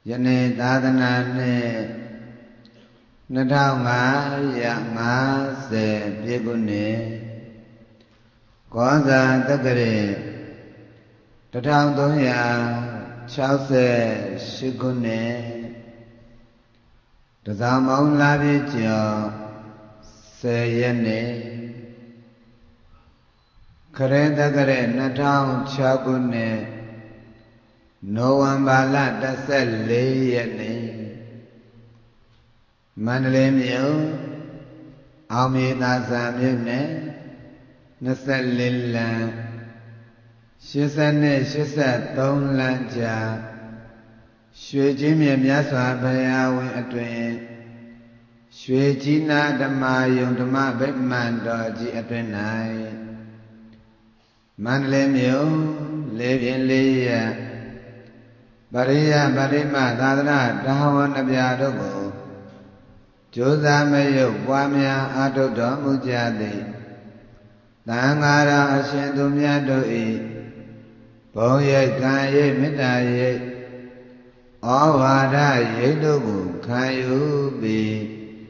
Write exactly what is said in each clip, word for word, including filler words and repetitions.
ယနေ့သာသနာနှစ်နှစ်ထောင်ငါးရာငါးဆယ်ပြည့်ခုနှစ်ကောဇာတက္ကရာတစ်ထောင်သုံးရာခြောက်ဆယ်ရှစ်ခုနှစ်တဇာမောင်လာပြည့်ကျော်ဆယ်ရက်နေ့ခရစ်တက္ကရာနှစ်ထောင်ခြောက်ခုနှစ်နိုဝင်ဘာလတစ်ဆက်လေးရက်နေ့မန္တလေးမြို့အောင်မြေသာဆံမြို့နယ်နှစ်ဆက်လေးလမ်းရှစ်ဆက်နဲ့ရှစ်ဆက်သုံးလမ်းကြာရွှေကြီးမြတ်မြတ်စွာဘုရားဝင်အတွင်ရွှေကြီးနာဓမ္မယုံဓမ္မဗိမာန်တော်ကြီးအတွင်၌မန္တလေးမြို့လေးပြင်းလေးရပရိယပရိမသာသနာတာဝန်အပြာတို့ကိုကြိုးစားမယုတ်ပွားများအားထုတ်တော်မူကြသည်သံဃာတော်အရှင်သူမြတ်တို့၏ဘုံရိပ်ခံရိပ်မေတ္တာရိပ်ဩဝါဒရိပ်တို့ကိုခံယူပြီး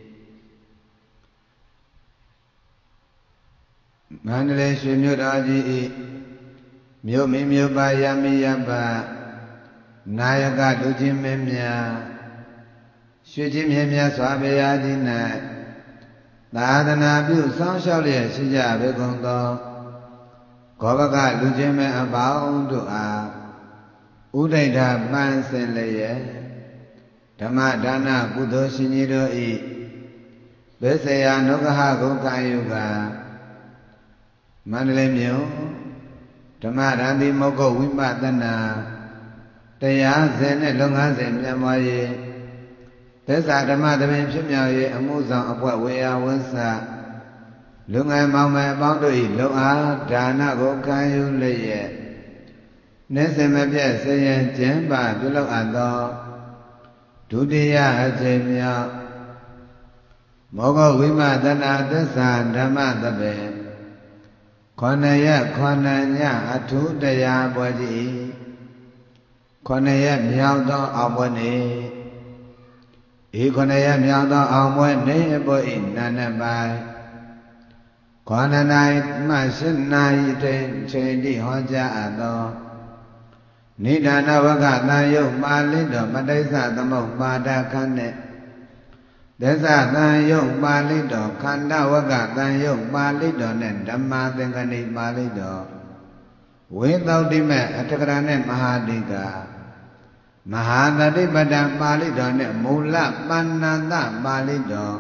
မန္တလေးရွှေမြို့တော်ကြီး၏မြို့မိမြို့ပါယမိယပါနာယကလူချင်းမင်းများရွှေချင်းမြတ်မြတ်စွာဘုရားကြီး၌သာသနာပြုဆောင်လျှောက်လျက်ရှိကြပေကုန်သောဂောဘကလူချင်းမင်းအပေါင်းတို့အားဥဒိဋ္ဌပန်းစင်လျက်ဓမ္မဒါနကုသိုလ်ရှင်ကြီးတို့၏ဘိစေယနုဂဟကိုကာယုကမန္တလေးမြို့ဓမ္မရံတိမောဂဝိပဿနာတရားစဉ်နဲ့လုပ်ငန်းစဉ်ပြန်ပွားရေးသစ္စာဓမ္မသဘင်ဖြစ်မြောက်ရေးအမှုဆောင်အဖွဲ့ဝေယဝိသလူငယ်မောင်မယ်အပေါင်းတို့၏လုံအားဒါနကိုခံယူလျက်နေ့စဉ်မပြတ်ဆင်းရဲခြင်းပါပြုလုပ်အပ်သောဒုတိယအကြိမ်မြောက်မောဂဝိပဿနာသစ္စာဓမ္မသဘင်ခေါဏရက်ခေါဏညအထုတရားပွဲကြီးခொနရက်မြောက်သောအောင်ပွဲနေ့ဤခொနရက်မြောက်သောအောင်ပွဲနေ့အပေါ်ဤနာနပိုင်းခေါဏနိုင်မှရှင်းနိုင်တဲ့ချိန်တိဟောကြားအပ်သောနိဒာနဝကတန်ယုတ်ပါဠိတော်မတိစ္ဆသမုပ္ပါဒခန္နဲ့သစ္စာတန်ယုတ်ပါဠိတော်ခန္ဓဝကတန်ယုတ်ပါဠိတော်နဲ့ဓမ္မသင်္ကနိပါဠိတော်ဝိသုဒ္ဓိမေအထကရာနဲ့မဟာတိကမဟာတတိပဒံပါဠိတော်နဲ့မူလပဏ္ဏတပါဠိတော်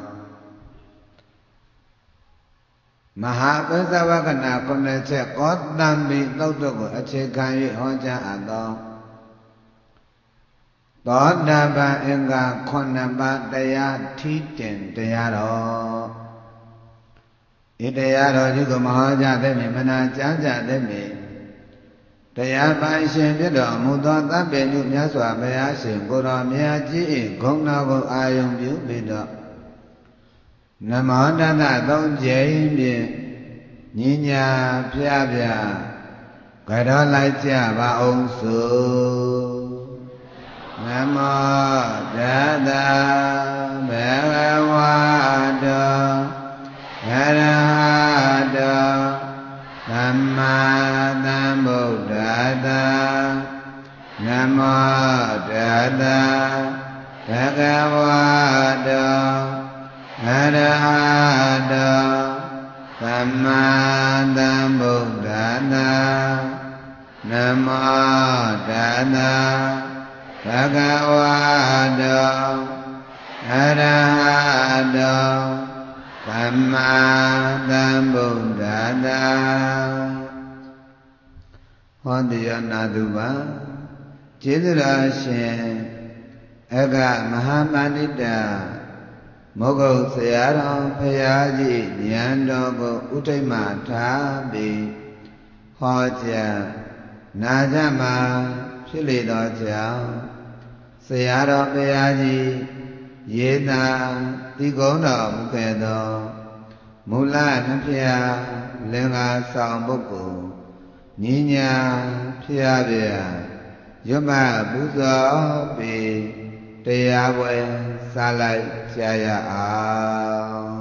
မဟာပစ္စဝကနာခုနှစ်ချက်ကောတံပိသုတ်တို့ကိုအခြေခံ၍ဟောကြားအပ်သောသောတာပန်အင်္ဂါခုနှစ်ပါးတရားထီးတင်တရားတော်ဤတရားတော်ကြီးကိုမဟောကြားသည်မနာကြားကြသည်တရားပိုင်ရှင်ဖြစ်တော်မူသောသဗ္ဗညုမြတ်စွာဘုရားရှင်ကိုယ်တော်မြတ်ကြီး၏ဂုဏ်တော်ကိုအာယုံပြုပြီးတော့နမောတတသုံးကြိမ်ဖြင့်ညီညာဖျားဖျားကြတော်လိုက်ကြပါအောင်ဆိုနမောတတဘဂဝတောအရဟတောသမ္မာသမ္ဗုဒ္ဓတ္တနမောတတဘဂဝတောအရဟတောသမ္မာသမ္ဗုဒ္ဓတ္တနမောတတဘဂဝတောအရဟတောသမ္မာသမ္ဗုဒ္ဓတ္တဟောတိယနာတုပါကျေးဇူးတော်ရှင်အကမဟာပန္တိတမောဂုတ်ဆရာတော်ဘုရားကြီးဉာဏ်တော်ကိုဥထိတ်မှထားပြီးဟောကြားနာကြမှာဖြစ်လေသောကြောင့်ဆရာတော်ဘုရားကြီးယေတာတိကုံတော်မူခဲ့သောမူလနှဖျားလင်္ကာဆောင်ပုဂ္ဂိုလ်ညီညာဖျားပြရွတ်မပူဇော်ပြီးတရားပွဲစားလိုက်ကြရအောင်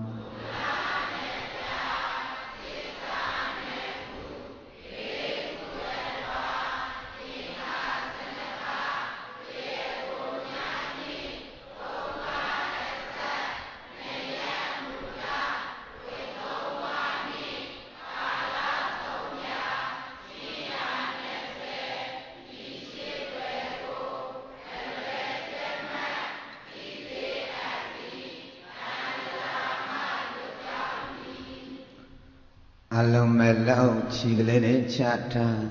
အလုံးမဲ့လောက်ချီကလေးနဲ့ချထား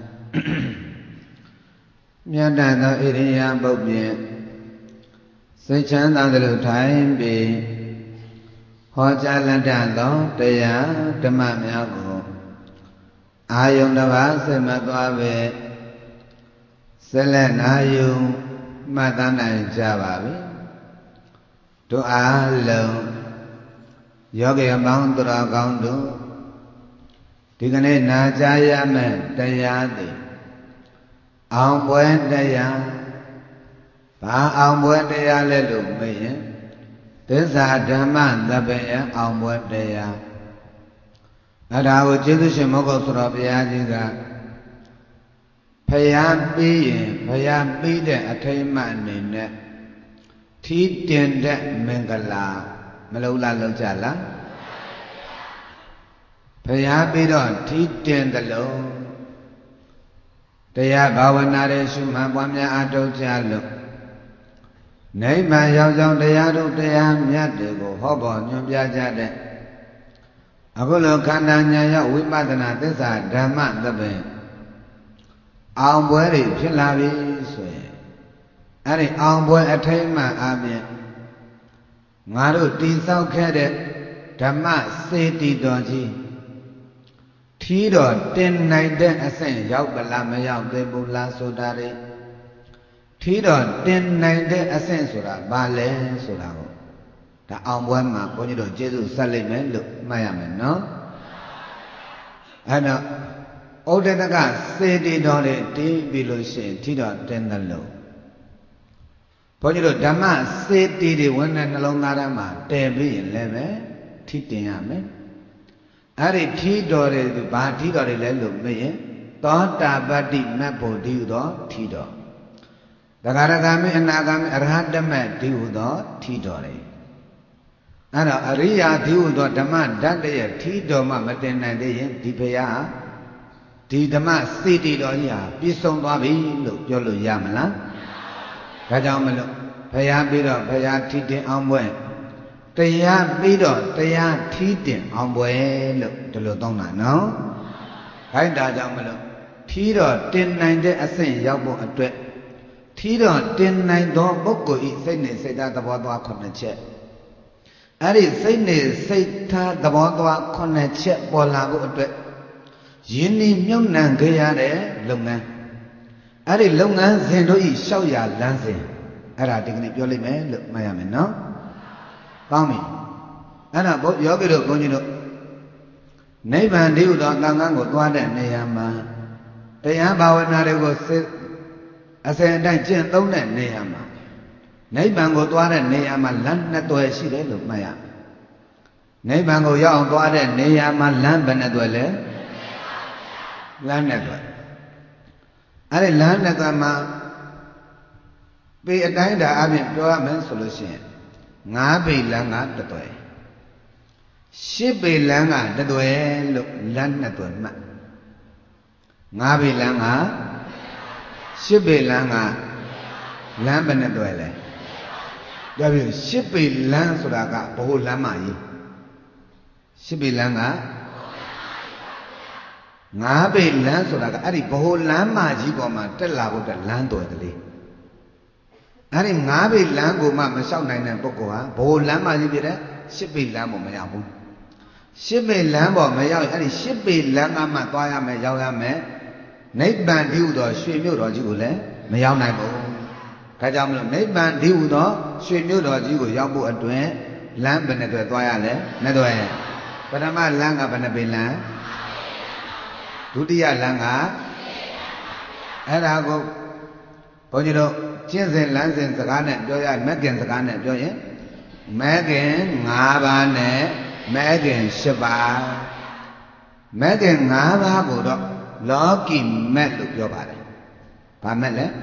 မြတ်တန်သောဣရိယာပုတ်ဖြင့်စိတ်ချမ်းသာသလိုထိုင်ပြီးဟောကြားလက်တတ်သောတရားဓမ္မများကိုအာယုန်တစ်ပါးစိတ်မသွားပဲဆက်လက်နာယူမှတ်သားနိုင်ကြပါပြီတို့အားလုံးယောဂီအပေါင်းသူတော်ကောင်းတို့ဒီကနေ့နာကြားရမယ့်တရားသည်အောင်ပွဲတရားဘာအောင်ပွဲတရားလဲလို့မေးရင်သစ္စာဓမ္မသဗ္ဗယအောင်ပွဲတရားအဲ့ဒါကိုကျေးဇူးရှင်မောဂုတ်ဆိုတော်ဘုရားကြီးကဖယားပြီးရင်ဖယားပြီးတဲ့အထိမ့်မှအနေနဲ့ထီးတင်တဲ့မင်္ဂလာမလုံးလားလုံးကြလားဘုရားပြီးတော့ထီးတင်သလုံးတရားဘာဝနာရဲ့ရှုမှတ်ပွားများအထောက်ကြလို့နိဗ္ဗာန်ရောက်ကြောင်းတရားတို့တရားမြတ်တွေကိုဟောပေါ်ညွှန်ပြကြတဲ့အခုလိုခန္ဓာဉာဏ်ရောက်ဝိပဿနာသစ္စာဓမ္မသဘင်အောင်ပွဲတွေဖြစ်လာပြီဆိုရင်အဲ့ဒီအောင်ပွဲအထိမ့်မှအပြင်ငါတို့တည်ဆောက်ခဲ့တဲ့ဓမ္မစေတီတော်ကြီးထီးတော်တင်နိုင်တဲ့အဆင့်ရောက်ပလားမရောက်သေးဘူးလားဆိုတာလေထီးတော်တင်နိုင်တဲ့အဆင့်ဆိုတာဘာလဲဆိုတာကိုဒါအောင်ပွဲမှာဘုန်းကြီးတို့ကျေးဇူးဆက်လိုက်မယ်လို့မှတ်ရမယ်နော်အဲ့တော့ဩဒတကစေတီတော်တွေတီးပြီးလို့ရှိရင်ထီးတော်တင်တယ်လို့ဘုန်းကြီးတို့ဓမ္မစေတီတွေဝင်တဲ့နှလုံးသားထဲမှာတည်ပြီးရင်လည်းပဲထီးတင်ရမယ်အဲ့ဒီထီးတော်တွေဘာထီးတော်တွေလဲလို့မေးရင်သောတာပတ္တိမတ်ဖို့ဒီဟုသောထီးတော်တဂရဂါမိအနာဂါမိအရဟတမတ်ဒီဟုသောထီးတော်တွေအဲ့တော့အရိယာဒီဟုသောဓမ္မဓာတ်ရဲ့ထီးတော်မှမတင်နိုင်သေးရင်ဒီဖရာဒီဓမ္မစေတီတော်ကြီးဟာပြည့်စုံသွားပြီလို့ပြောလို့ရမလားဒါကြောင့်မလို့ဖရာပြီးတော့ဖရာထီးတင်အောင်ပွဲတရားပြီးတော့တရားထီးတင်အောင်ပွဲလို့ဒီလိုသုံးတာနော်ခိုင်းတာကြောင့်မလို့ထီးတော့တင်နိုင်တဲ့အဆင့်ရောက်ဖို့အတွက်ထီးတော့တင်နိုင်သောပုဂ္ဂိုလ်ဤစိတ်နဲ့စိတ်ဓာတ်သဘောသွားခုနှစ်ချက်အဲ့ဒီစိတ်နဲ့စိတ်ဓာတ်သဘောသွားခုနှစ်ချက်ပေါ်လာဖို့အတွက်ယင်းဤမြုပ်နှံခဲ့ရတဲ့လုပ်ငန်းအဲ့ဒီလုပ်ငန်းစဉ်တို့ဤလျှောက်ရလမ်းစဉ်အဲ့ဒါဒီကနေ့ပြောလိုက်မယ်လို့မှတ်ရမယ်နော်ကောင်းပြီအဲ့ဒါယောဂီတို့ဘုန်းကြီးတို့နိဗ္ဗာန်တည်းဟူသောသံဃာကိုသွားတဲ့နေရာမှာတရားဘာဝနာတွေကိုအစဉ်အတိုင်းကျင့်သုံးတဲ့နေရာမှာနိဗ္ဗာန်ကိုသွားတဲ့နေရာမှာလမ်းနှစ်သွယ်ရှိတယ်လို့မှတ်ရမယ်နိဗ္ဗာန်ကိုရောက်အောင်သွားတဲ့နေရာမှာလမ်းဘယ်နှစ်သွယ်လဲလမ်းနှစ်သွယ်အဲ့ဒီလမ်းနှစ်သွယ်မှာပေအတိုင်းတာအပြင်ပြောရမယ်ဆိုလို့ရှိရင်ငါးပေလမ်းကတသွယ်ရှစ်ပေလမ်းကတသွယ်လို့လမ်းနှစ်သွယ်မှတ်ငါးပေလမ်းကရှစ်ပေလမ်းကလမ်းဘယ်နှစ်သွယ်လဲပြောပြီးရှစ်ပေလမ်းဆိုတာကဘိုးလမ်းမကြီးရှစ်ပေလမ်းကငါးပေလမ်းဆိုတာကအဲ့ဒီဘိုးလမ်းမကြီးပေါ်မှာတက်လာဖို့အတွက်လမ်းသွယ်ကလေးအဲ့ဒီငါးပေလမ်းကိုမှမလျှောက်နိုင်တဲ့ပုဂ္ဂိုလ်ဟာဘိုးလမ်းမကြီးပြတဲ့ရှစ်ပေလမ်းပေါ်မရောက်ဘူးရှစ်ပေလမ်းပေါ်မရောက်ရင်အဲ့ဒီရှစ်ပေလမ်းကမှသွားရမယ်ရောက်ရမယ်နိဗ္ဗာန်တည်းဟူသောရွှေမြို့တော်ကြီးကိုလည်းမရောက်နိုင်ဘူးဒါကြောင့်မလို့နိဗ္ဗာန်တည်းဟူသောရွှေမြို့တော်ကြီးကိုရောက်ဖို့အတွက်လမ်းဘယ်နဲ့တွေ့သွားရလဲနှစ်တွေ့ပထမလမ်းကဘယ်နှပေလမ်းဒုတိယလမ်းကအဲ့ဒါကိုဘုန်းကြီးတို့ချင်းစင်လမ်းစင်စကားနဲ့ပြောရမက်ကင်စကားနဲ့ပြောရင်မက်ကင်၅ပါးနဲ့မက်ကင်၈ပါးမက်ကင်၅ပါးကိုတော့လောကီမက်လို့ပြောပါတယ်။ဘာမက်လဲ။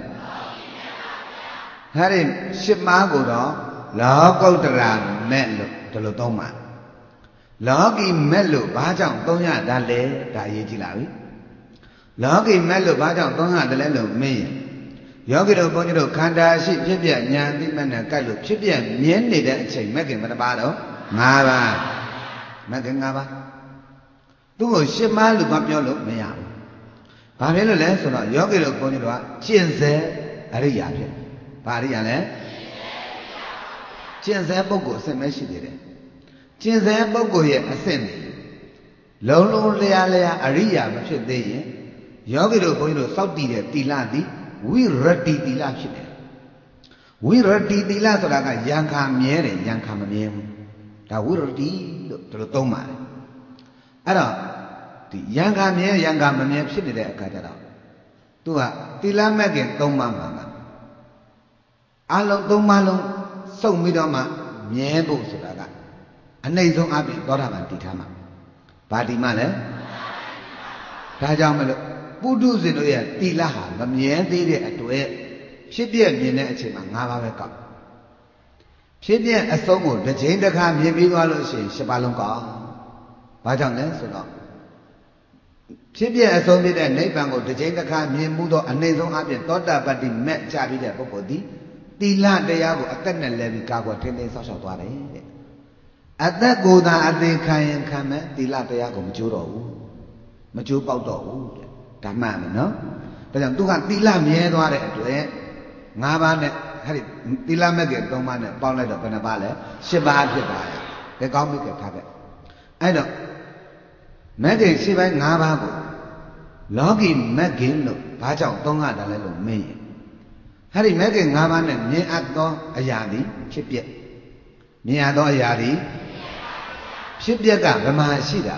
ဟာဒီ၈ပါးကိုတော့လောကုတ္တရာမက်လို့ဒီလိုသုံးပါလောကီမက်လို့ဘာကြောင့်သုံးရတာလဲဒါအရေးကြီးလာပြီလောကီမက်လို့ဘာကြောင့်သုံးရတယ်လဲလို့မေးရင်ယောဂီတို့ဘုန်းကြီးတို့ခန္ဓာရှိဖြစ်ပြဉာဏ်သိမှတ်နဲ့ကတ်လို့ဖြစ်ပြမြင်နေတဲ့အချိန်မက်ကင်ဘယ်နှပါတော့၅ပါးမက်ကင်၅ပါးသူ့ကိုရှင်းမလို့မပြောလို့မရဘူးဘာဖြစ်လို့လဲဆိုတော့ယောဂီတို့ဘုန်းကြီးတို့ကကျင့်စေအရိယာဖြစ်ဘာအရိယာလဲကျင့်စေပုဂ္ဂိုလ်အစစ်မရှိသေးတယ်ကျင့်စေပုဂ္ဂိုလ်ရဲ့အစစ်နေလုံးလုံးလျားလျားအရိယာမဖြစ်သေးရင်ယောဂီတို့ဘုန်းကြီးတို့စောက်တည်တဲ့တိလသည်ဝိရတိတိလဖြစ်တယ်ဝိရတိတိလဆိုတာကယံခါမြဲတယ်ယံခါမမြဲဘူးဒါဝိရတိလို့ဒီလိုသုံးပါတယ်အဲ့တော့ဒီယံခါမြဲယံခါမမြဲဖြစ်နေတဲ့အခါကျတော့သူကတိလမဲ့ခင်သုံးပါးမှာအလုံးသုံးပါးလုံးစုံပြီးတော့မှမြဲဖို့ဆိုတာကအနှိမ့်ဆုံးအပြင်သောတာပန်တည်ထားမှာဘာဒီမှလဲဒါကြောင့်မလို့ပုထုဇဉ်တို့ရဲ့တိလဟာမမြဲသေးတဲ့အတွက်ဖြစ်ပြမြင်တဲ့အချိန်မှာ၅ပါးပဲကောက်ဖြစ်ပြအဆုံးကိုတစ်ချိန်တစ်ခါမြင်ပြီးသွားလို့ရှိရင်၈ပါးလုံးကောက်ဘာကြောင့်လဲဆိုတော့ဖြစ်ပြအဆုံးဖြစ်တဲ့နိဗ္ဗာန်ကိုတစ်ချိန်တစ်ခါမြင်မှုသောအနှိမ့်ဆုံးအပြင်သောတာပတ္တိမက်ချပြီးတဲ့ပုဂ္ဂိုလ်သည်တိလတရားကိုအသက်နဲ့လဲပြီးကာကွယ်ထိန်းသိမ်းဆောက်ရှောက်သွားတယ်တဲ့အသက်ကိုယ်သာအသေးခံရင်ခံမယ်တိလတရားကိုမကျိုးတော့ဘူးမကျိုးပေါက်တော့ဘူးတဲ့ဒါမှန်မယ်နော်ဒါကြောင့်သူကတိလမြဲသွားတဲ့အတွက်၅ပါးနဲ့ဟဲ့တိလမက်က၃ပါးနဲ့ပေါင်းလိုက်တော့ဘယ်နှပါးလဲ၈ပါးဖြစ်သွားတယ်ကဲကောင်းပြီကဲထားခဲ့အဲ့တော့မက်ကင်၈ပိုင်း၅ပါးကိုလောကီမက်ကင်လို့ဘာကြောင့်သုံးရတာလဲလို့မေးရင်ဟဲ့ဒီမက်ကင်၅ပါးနဲ့မြင်အပ်သောအရာသည်ဖြစ်ပြမြင်အပ်သောအရာသည်ဖြစ်ပြကဗမာရှိတာ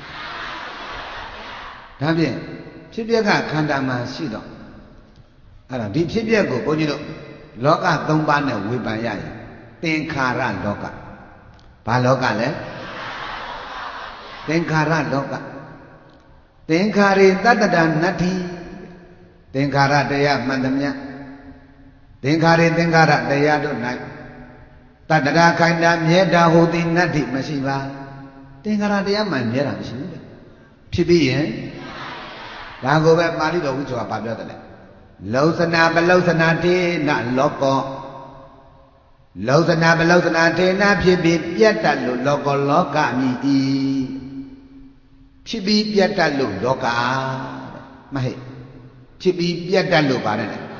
ဒါဖြင့်ဖြစ်ပြကခန္ဓာမှာရှိတော့အဲ့တော့ဒီဖြစ်ပြကိုဘုန်းကြီးတို့လောက၃ပါးနဲ့ဝေဖန်ရရင်သင်္ခါရလောကဘာလောကလဲသင်္ခါရလောကသင်္ခါရေတတ္တဒနတ္ထိသင်္ခါရတရားမှန်သမျှသင်္ခါရေသင်္ခါရတရားတို့၌တတ္တရာခိုင်တာမြဲတာဟူသည်နတ္ထိမရှိပါသင်္ခါရတရားမှန်မြဲတာမရှိဘူးဖြစ်ပြီးရင်ဒါကိုပဲပါဠိတော်ဝိဇ္ဇာပါပြောတယ်လေလောစနာပလောစနာတေနလောကောလောစနာပလောစနာတေနဖြစ်ပြီးပြတ်တတ်လို့လောကောလောကမြည်ဤဖြစ်ပြီးပြတ်တတ်လို့လောကမဟဲ့ဖြစ်ပြီးပြတ်တတ်လို့ပါတယ်လေ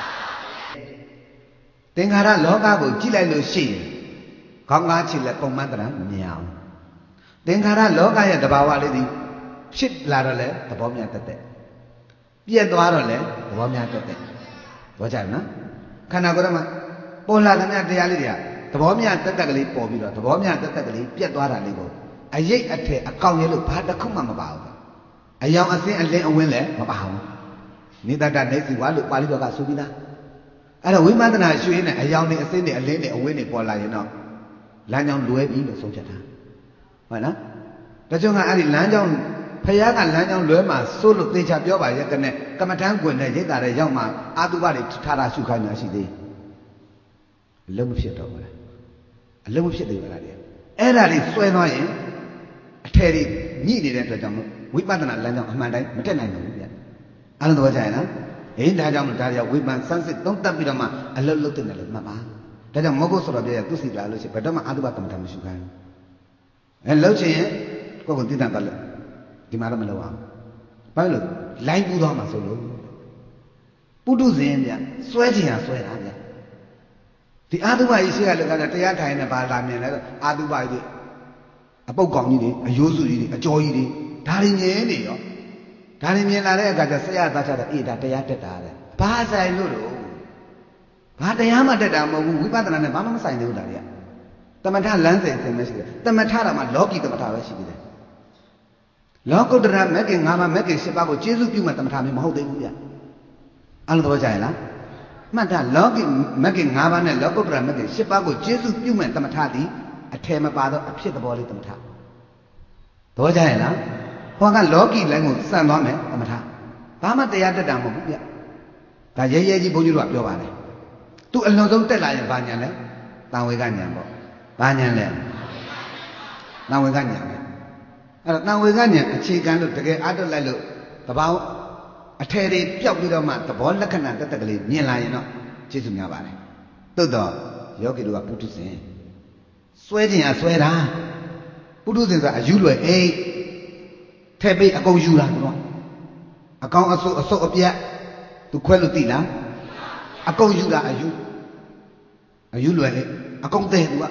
သင်္ခါရလောကကိုကြည့်လိုက်လို့ရှိရင်ခေါင်းကားချစ်လက်ပုံမှန်တရံမြင်အောင်သင်္ခါရလောကရဲ့သဘာဝလေးဒီဖြစ်လာတော့လေသဘောများတက်တက်ပြက်သွားတော့လေသဘောများတက်တက်ဘောကြနော်ခန္ဓာကိုယ်မှာပေါ်လာတဲ့တရားလေးတွေကသဘောများတက်တက်ကလေးပေါ်ပြီးတော့သဘောများတက်တက်ကလေးပြက်သွားတာလေးကိုအရိပ်အထည်အကောင်ရဲလို့ဘာတစ်ခုမှမပါဘူးအယောင်အစင်းအလင်းအဝင်းလည်းမပါဘူးနိတတနေစီဝါလို့ပါဠိတော်ကဆိုပြီးသားအဲ့တော့ဝိပဿနာရွှေနဲ့အယောင်နဲ့အစင်းနဲ့အလင်းနဲ့အဝင်းနဲ့ပေါ်လာရင်တော့လမ်းကြောင်းလွဲပြီလို့ဆုံးဖြတ်တာဟုတ်နော်ဒါကြောင့်ကအဲ့ဒီလမ်းကြောင်းဖယားကလမ်းကြောင်းလွဲမှာစိုးလို့သေချာပြောပါရဲ့ကနဲ့ကမ္မထမ်းကွင်နဲ့ရိတ်တာတဲ့ရောက်မှအာတုပတွေထားတာရှုခိုင်းတာရှိသေးအလုံးမဖြစ်တော့ဘူးလားအလုံးမဖြစ်သေးဘူးလားအဲ့ဒါတွေစွဲသွားရင်အထယ်တွေညှိနေတဲ့အတွက်ကြောင့်ဝိပဿနာလမ်းကြောင်းအမှန်တိုင်းမတက်နိုင်ဘူးဗျအားလုံးသဘောကျရင်နော်ဟင်းဒါကြောင့်ဒါကြောင့်ဝိပဿနာစမ်းစစ်သုံးသပ်ပြီးတော့မှအလုံးလုံးတင်တယ်လို့မှတ်ပါဒါကြောင့်မဟုတ်ဆိုတော့ပြရသူစီလာလို့ရှိရင်ဘယ်တော့မှအာတုပကမ္မထမ်းမရှုခိုင်းဘူးအဲလှုပ်ချင်ရင်ကိုယ့်ကိုသိတတ်တယ်ဒီမှာတော့မလုပ်အောင်ဘာလို့လိုင်းပူသွားမှာဆိုလို့ပုထုဇဉ်ဗျစွဲချင်ရစွဲတာဗျဒီအာတုဘကြီးရှိရလို့ကတရားထိုင်နေပါလာမြင်လဲအာတုဘကြီးအပုတ်ကောင်ကြီးတွေအယိုးစုကြီးတွေအကြောကြီးတွေဒါတွေမြင်နေရောဒါတွေမြင်လာတဲ့အခါကျဆက်ရသားချတဲ့အေးဒါတရားတက်တာတဲ့ဘာဆိုင်လို့တော့ဘာတရားမှတက်တာမဟုတ်ဘူးဝိပဿနာနဲ့ဘာမှမဆိုင်သေးဘူးဒါတွေကတမထလမ်းစဉ်သင်မရှိတယ်တမထတာမှလောကီတမထပဲရှိသေးတယ်လောကုတ္တရာမက်ကင်၅ပါးမက်ကင်၈ပါးကိုကျေစုပြုမှတမထမျိုးမဟုတ်သေးဘူးဗျအဲ့လိုသဘောကျရင်လားမှတ်တာလောကီမကင်၅ပါးနဲ့လောကုတ္တရာမကင်၈ပါးကိုကျေစုပြုမဲ့သမထသည်အထယ်မပါတော့အဖြစ်သဘောလေးသမထသဘောကျရဲ့လားဟောကလောကီလိုင်းကိုစံသွားမယ်သမထဘာမှတရားတက်တာမဟုတ်ဘူးဗျဒါရဲရဲကြီးဘုန်းကြီးတို့ကပြောပါတယ်သူအလွန်ဆုံးတက်လာရင်ဘာညာလဲတန်ဝေကညာပေါ့ဘာညာလဲတန်ဝေကညာပဲအဲ့တော့တန်ဝေကညာအခြေခံလို့တကယ်အားထုတ်လိုက်လို့တပေါင်းအထယ်တွေပျောက်ပြီးတော့မှသဘောလက္ခဏာတက်တက်ကလေးမြင်လာရင်တော့ကျေးဇူးများပါတယ်သို့တော့ယောဂီတို့ကပုထုဇဉ်စွဲခြင်းအစွဲတာပုထုဇဉ်ဆိုတာအယူလွယ်အိတ်ထဲပိတ်အကုန်ယူတာတော့အကောင်အဆုပ်အဆုပ်အပြတ်သူခွဲလို့သိလားအကုန်ယူတာအယူအယူလွယ်အိတ်အကုန်တဲ့သူက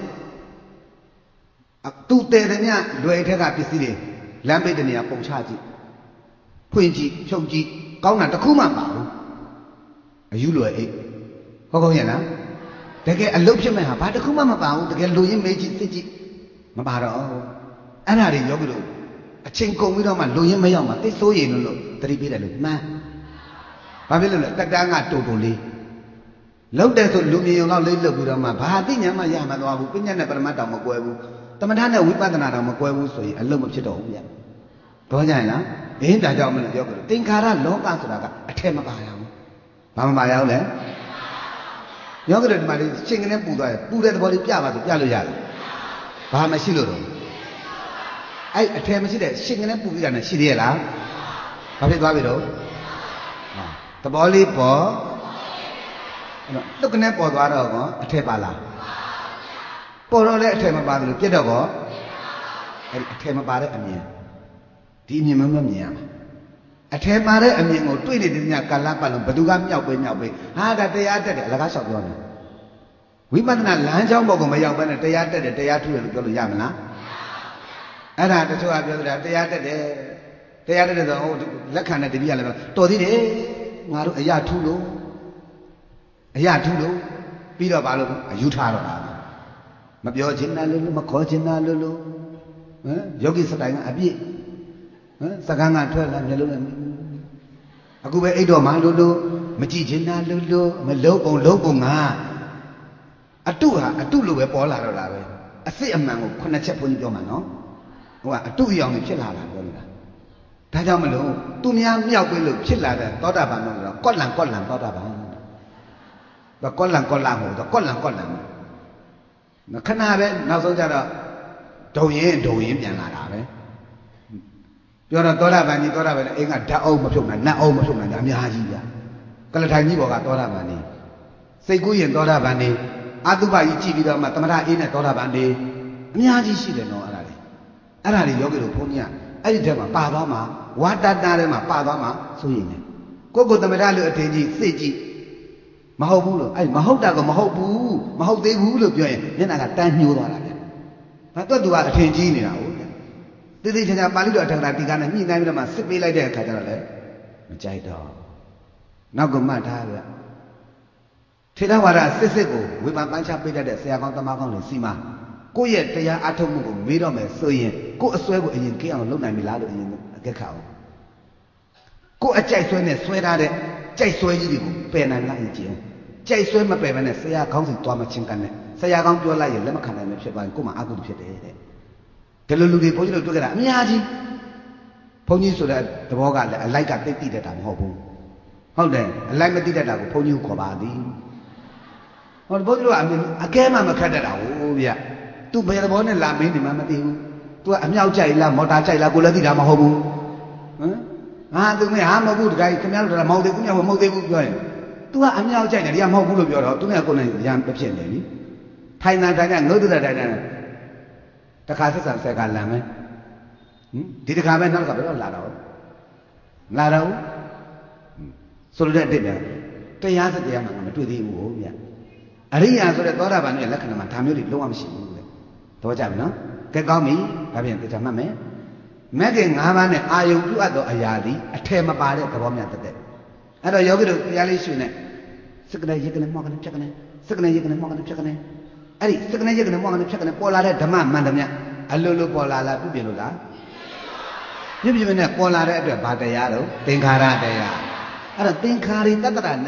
သူတဲ့တဲ့မြလွယ်ထက်ကပစ္စည်းတွေလမ်းပိတ်တဲ့နေရာပုံချကြည့်ဖွင့်ကြည့်ဖြုတ်ကြည့်ကောင်းတာတစ်ခုမှမပါဘူးအယူလွယ်အိတ်ဟုတ်ကောင်းရဲ့လားတကယ်အလုပ်ဖြစ်မဲ့ဟာဘာတစ်ခုမှမပါဘူးတကယ်လူရင်းမေးကြည့်စစ်ကြည့်မပါတော့အဲ့ဒါတွေယောဂီတို့အချိန်ကုန်ပြီးတော့မှလူရင်းမရောက်မှသိစိုးရင်လို့တတိပေးတယ်လို့မှန်းဘာဖြစ်လို့လဲတက်တန်းကတူတူလေးလောက်တဲ့ဆိုလူမြင်ုံတော့လေးလုတ်ပြီးတော့မှဘာသိဉာဏ်မှရမှသွားဘူးပညာနဲ့ပရမတ်တောင်မကွဲဘူးတမထနဲ့ဝိပဿနာတောင်မကွဲဘူးဆိုရင်အလုပ်မဖြစ်တော့ဘူးဗျတော့ကြရင်လားအင်းဒါကြောင့်မလို့ပြောကြလို့သင်္ခါရလောကဆိုတာကအထက်မပါရဘူးဘာမပါရဘူးလဲယောဂီတို့ဒီမှာလေးရှင်ကနေပူသွားတယ်ပူတဲ့သဘောလေးပြပါဆိုပြလို့ရတယ်ဘာမရှိလို့တော့အဲ့အထယ်မရှိတဲ့ရှင်ကနေပူပြီးတာနဲ့ရှိသေးရဲ့လားဘာဖြစ်သွားပြီတော့သဘောလေးပေါ်အဲ့တော့တုတ်ကနေပေါ်သွားတော့ကောအထယ်ပါလားပေါ်တော့လည်းအထယ်မပါဘူးလို့ပြတ်တော့ကောအဲ့ဒီအထယ်မပါတဲ့အမြင်ဒီအမြင်မမမြင်ရမှာအထယ်ပါတဲ့အမြင်ကိုတွေ့နေတဲ့ညကာလပတ်လုံးဘယ်သူကမြောက်ပေးမြောက်ပေးဟာဒါတရားတက်တယ်အလကားလျှောက်ပြောနေဝိပဿနာလမ်းကြောင်းပေါ်ကိုမရောက်ဘဲနဲ့တရားတက်တယ်တရားထူတယ်လို့ပြောလို့ရမလားအဲ့ဒါတချို့ကပြောတာတရားတက်တယ်တရားတက်တယ်ဆိုဟိုလက်ခံတဲ့တပည့်ကလည်းတော်သေးတယ်ငါတို့အရာထူလို့အရာထူလို့ပြီးတော့ဘာလို့အယူထားတော့တာမပြောချင်တာလို့မခေါ်ချင်တာလို့လို့ဟမ်ယောဂီစတိုင်ကအပြည့်ဟမ်စကန်းကထွက်လာမျိုးလုံးနဲ့အခုပဲအိတ်တော်မှလို့လို့မကြည့်ချင်တာလို့လို့မလုံးပုံလုံးပုံငါအတုဟာအတုလို့ပဲပေါ်လာတော့တာပဲအစ်စ်အမှန်ကိုခုနှစ်ချက်ဘုန်းကြီးပြောမှာနော်ဟိုကအတုအယောင်တွေဖြစ်လာတာပြောလို့လားဒါကြောင့်မလို့သူများမြောက်ပြီးလို့ဖြစ်လာတဲ့သောတာပန်တော့ကော့လန်ကော့လန်သောတာပန်ဘာကော့လန်ကော့လန်ဟိုတော့ကော့လန်ကော့လန်ခဏပဲနောက်ဆုံးကျတော့ဒုံရင်ဒုံရင်ပြန်လာတာပဲပြောတော့သောတာပန်ကြီးသောတာပန်လည်းအိမ်ကဓာတ်အုပ်မဖြုတ်နိုင်နတ်အုပ်မဖြုတ်နိုင်ကြအများကြီးဗျာကလထိုင်ကြီးပေါ်ကသောတာပန်နေစိတ်ကူးရင်သောတာပန်နေအတုပကြီးကြည့်ပြီးတော့မှသမထအေးနဲ့သောတာပန်နေအများကြီးရှိတယ်နော်အဲ့ဒါတွေအဲ့ဒါတွေယောဂီတို့ဘုန်းကြီးကအဲ့ဒီထဲမှာပါသွားမှာဝါတတာထဲမှာပါသွားမှာဆိုရင်လေကိုကိုသမထလို့အထင်ကြီးစိတ်ကြည့်မဟုတ်ဘူးလို့အဲ့မဟုတ်တာကမဟုတ်ဘူးမဟုတ်သေးဘူးလို့ပြောရင်မျက်နှာကတန်းညှိုးသွားတာဗျာဘာတွက်သူကအထင်ကြီးနေတာဟုတ်ဗျာတိတိကျကျပါဠိတော်အထက်ကတီကာနဲ့ညှိနှိုင်းပြီးတော့မှစစ်ပေးလိုက်တဲ့အခါကျတော့လေမကြိုက်တော့နောက်ကမှတ်ထားဗျာထေရဝါဒစစ်စစ်ကိုဝေဖန်ပန်းချပေးတတ်တဲ့ဆရာကောင်းတမကောင်းတွေစီမှာကိုယ့်ရဲ့တရားအထုတ်မှုကိုမေးတော့မယ်ဆိုရင်ကိုယ့်အစွဲကိုအရင်ကင်းအောင်လုပ်နိုင်ပြီလားလို့အရင်အကဲခါအောင်ကိုယ့်အကြိုက်ဆွဲနဲ့ဆွဲထားတဲ့ကြိုက်ဆွဲကြီးတွေကိုပယ်နိုင်လိုက်ရင်ကြိုက်ဆွဲမပယ်ဘဲနဲ့ဆရာကောင်းစီသွားမချင်းကန်နဲ့ဆရာကောင်းပြောလိုက်ရင်လက်မခံနိုင်မဖြစ်ပါဘူးကိုယ်မှအကုသိုလ်ဖြစ်တယ်တဲ့ဒီလိုလူတွေဘုန်းကြီးတို့တွေ့ကြတာအများကြီးဘုန်းကြီးဆိုတဲ့သဘောကလည်းအလိုက်ကသိသိတတ်တာမဟုတ်ဘူးဟုတ်တယ်အလိုက်မသိတတ်တာကိုဘုန်းကြီးကိုခေါ်ပါသည်ဟောဘုန်းကြီးတို့ကအကဲမှမခတ်တတ်တာဟုတ်ဗျသူဘယ်သဘောနဲ့လာမင်းနေမှမသိဘူးသူကအမြောက်ကြိုက်လားမော်တာကြိုက်လားကိုလည်းသိတာမဟုတ်ဘူးဟမ်ဟာသူမင်းဟာမဟုတ်ဘူးတခါကြီးခင်ဗျားတို့ကမဟုတ်သေးဘူးခင်ဗျားမဟုတ်သေးဘူးပြောရင်သူကအမြောက်ကြိုက်တယ်ဒီကမဟုတ်ဘူးလို့ပြောတော့သူနဲ့ကိုယ်နဲ့ရံဖြစ်နေပြီထိုင်တာထိုင်တာငုတ်တူတာထိုင်တာတခါဆက်ဆံဆက်ကလမ်းမယ်ဟင်ဒီတခါပဲနောက်ကဘယ်တော့လာတော့လာတော့ဆိုလိုတဲ့အတိတ်ပြန်တရားစတရားမှမတွေ့သေးဘူးဟုတ်ဗျအရိယာဆိုတဲ့သောတာပန်ရဲ့လက္ခဏာမှာဒါမျိုးတွေလုံးဝမရှိဘူးလေတော့ကြပြီနော်ကဲကောင်းပြီဒါပြန်သိချင်မှတ်မယ်မဲ့ခင်၅ပါးနဲ့အာယုံပြုအပ်သောအရာသည်အထယ်မပါတဲ့သဘောများတသက်အဲ့တော့ယောဂီတို့တရားလေးရှင်နဲ့စက္ကနဲ့ယက္ကနဲ့မောက္ကနဲ့ဖြတ်ကနဲ့စက္ကနဲ့ယက္ကနဲ့မောက္ကနဲ့ဖြတ်ကနဲ့အဲ့ဒီစက္ကနဲ့ယက္ကနဲ့မောက္ကနဲ့ဖြတ်ကနဲ့ပေါ်လာတဲ့ဓမ္မမှန်သမျှအလိုလိုပေါ်လာလားပြုပြင်လို့လားပြုပြင်နဲ့ပေါ်လာတဲ့အတွက်ဘာတရားတော့သင်္ခါရတရားအဲ့တော့သင်္ခါရိတ္တရဏတ္တိ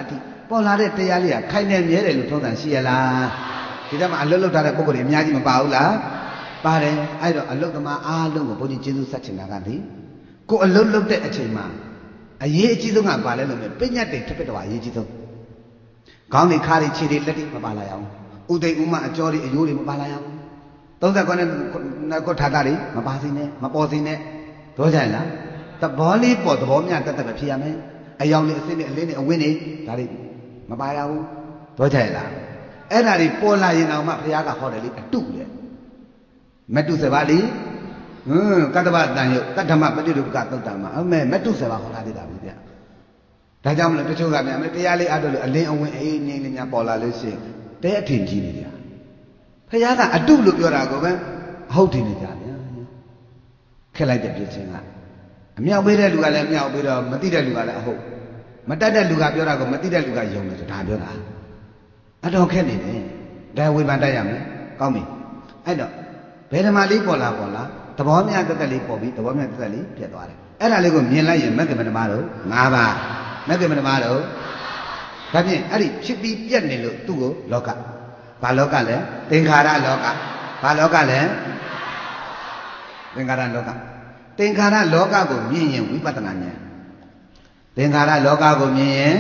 ပေါ်လာတဲ့တရားလေးကခိုင်နေမြဲတယ်လို့ထုံးစံရှိရလားဒီတော့မှအလုတ်လုတ်ထားတဲ့ပုဂ္ဂိုလ်တွေအများကြီးမပါဘူးလားပါတယ်အဲ့တော့အလုတ်သမားအားလုံးကိုဘုန်းကြီးကျေးဇူးဆက်ချင်တာကလေကိုအလုတ်လုတ်တဲ့အချိန်မှာအရေးအကြီးဆုံးကပါလဲလို့ပြညတ်တွေထပ်ပြတော့အရေးကြီးဆုံးခေါင်းတွေခါတွေခြေတွေလက်တွေမပါလာရအောင်ဥသိဥမအကျော်တွေအယိုးတွေမပါလာရအောင်သုံးဆယ်ခုနှစ်ခုထာတာတွေမပါစေနဲ့မပေါ်စေနဲ့ပြောကြလားသဘောလေးပေါ်သဘောမြတ်တတ်တတ်ဖြစ်ရမယ်အယောင်လေးအစင်းလေးအလင်းလေးအဝင်းလေးဒါတွေမပါရဘူးပြောကြလားအဲ့ဒါတွေပေါ်လာရင်တော့မှဘုရားကဟောတယ်လေအတုလေမတုစပါလိဟွန်းကတ္တဗတန်ယုတ်တတ္ထမပฏิရုပ္ပကသုတ်တံမှာအမေမတုစပါဟောထားသေးတာဗျာဒါကြောင့်မလို့တချို့ကမြန်တရားလေးအထုတ်လို့အလင်းအဝင်းအေးငြိမ်လေးများပေါ်လာလို့ရှိရင်တဲအထင်ကြီးနေကြဘုရားကအတုလို့ပြောတာကိုပဲအဟုတ်တယ်နေကြဗျာခက်လိုက်တဲ့ပြည့်ချင်းကအမြောက်ပေးတဲ့လူကလည်းအမြောက်ပေးတော့မသိတဲ့လူကလည်းအဟုတ်မတတ်တဲ့လူကပြောတာကိုမသိတဲ့လူကယုံတယ်ဒါပြောတာအတော်ခက်နေတယ်ဒါဝေဖန်တတ်ရမယ်ကောင်းပြီအဲ့တော့ဘယ်ဓမ္မလေးပေါ်လာပေါ်လာသဘောမြတ်တက်တက်လေးပေါ်ပြီးသဘောမြတ်တက်တက်လေးပြတ်သွားတယ်အဲ့ဒါလေးကိုမြင်လိုက်ရင်မဂ္ဂမဓမ္မတို့၅ပါးမဂ္ဂမဓမ္မတို့ဒါဖြင့်အဲ့ဒီဖြစ်ပြီးပြတ်နေလို့သူ့ကိုလောကဘာလောကလဲသင်္ခါရလောကဘာလောကလဲသင်္ခါရလောကသင်္ခါရလောကကိုမြင်ရင်ဝိပဿနာဉာဏ်သင်္ခါရလောကကိုမြင်ရင်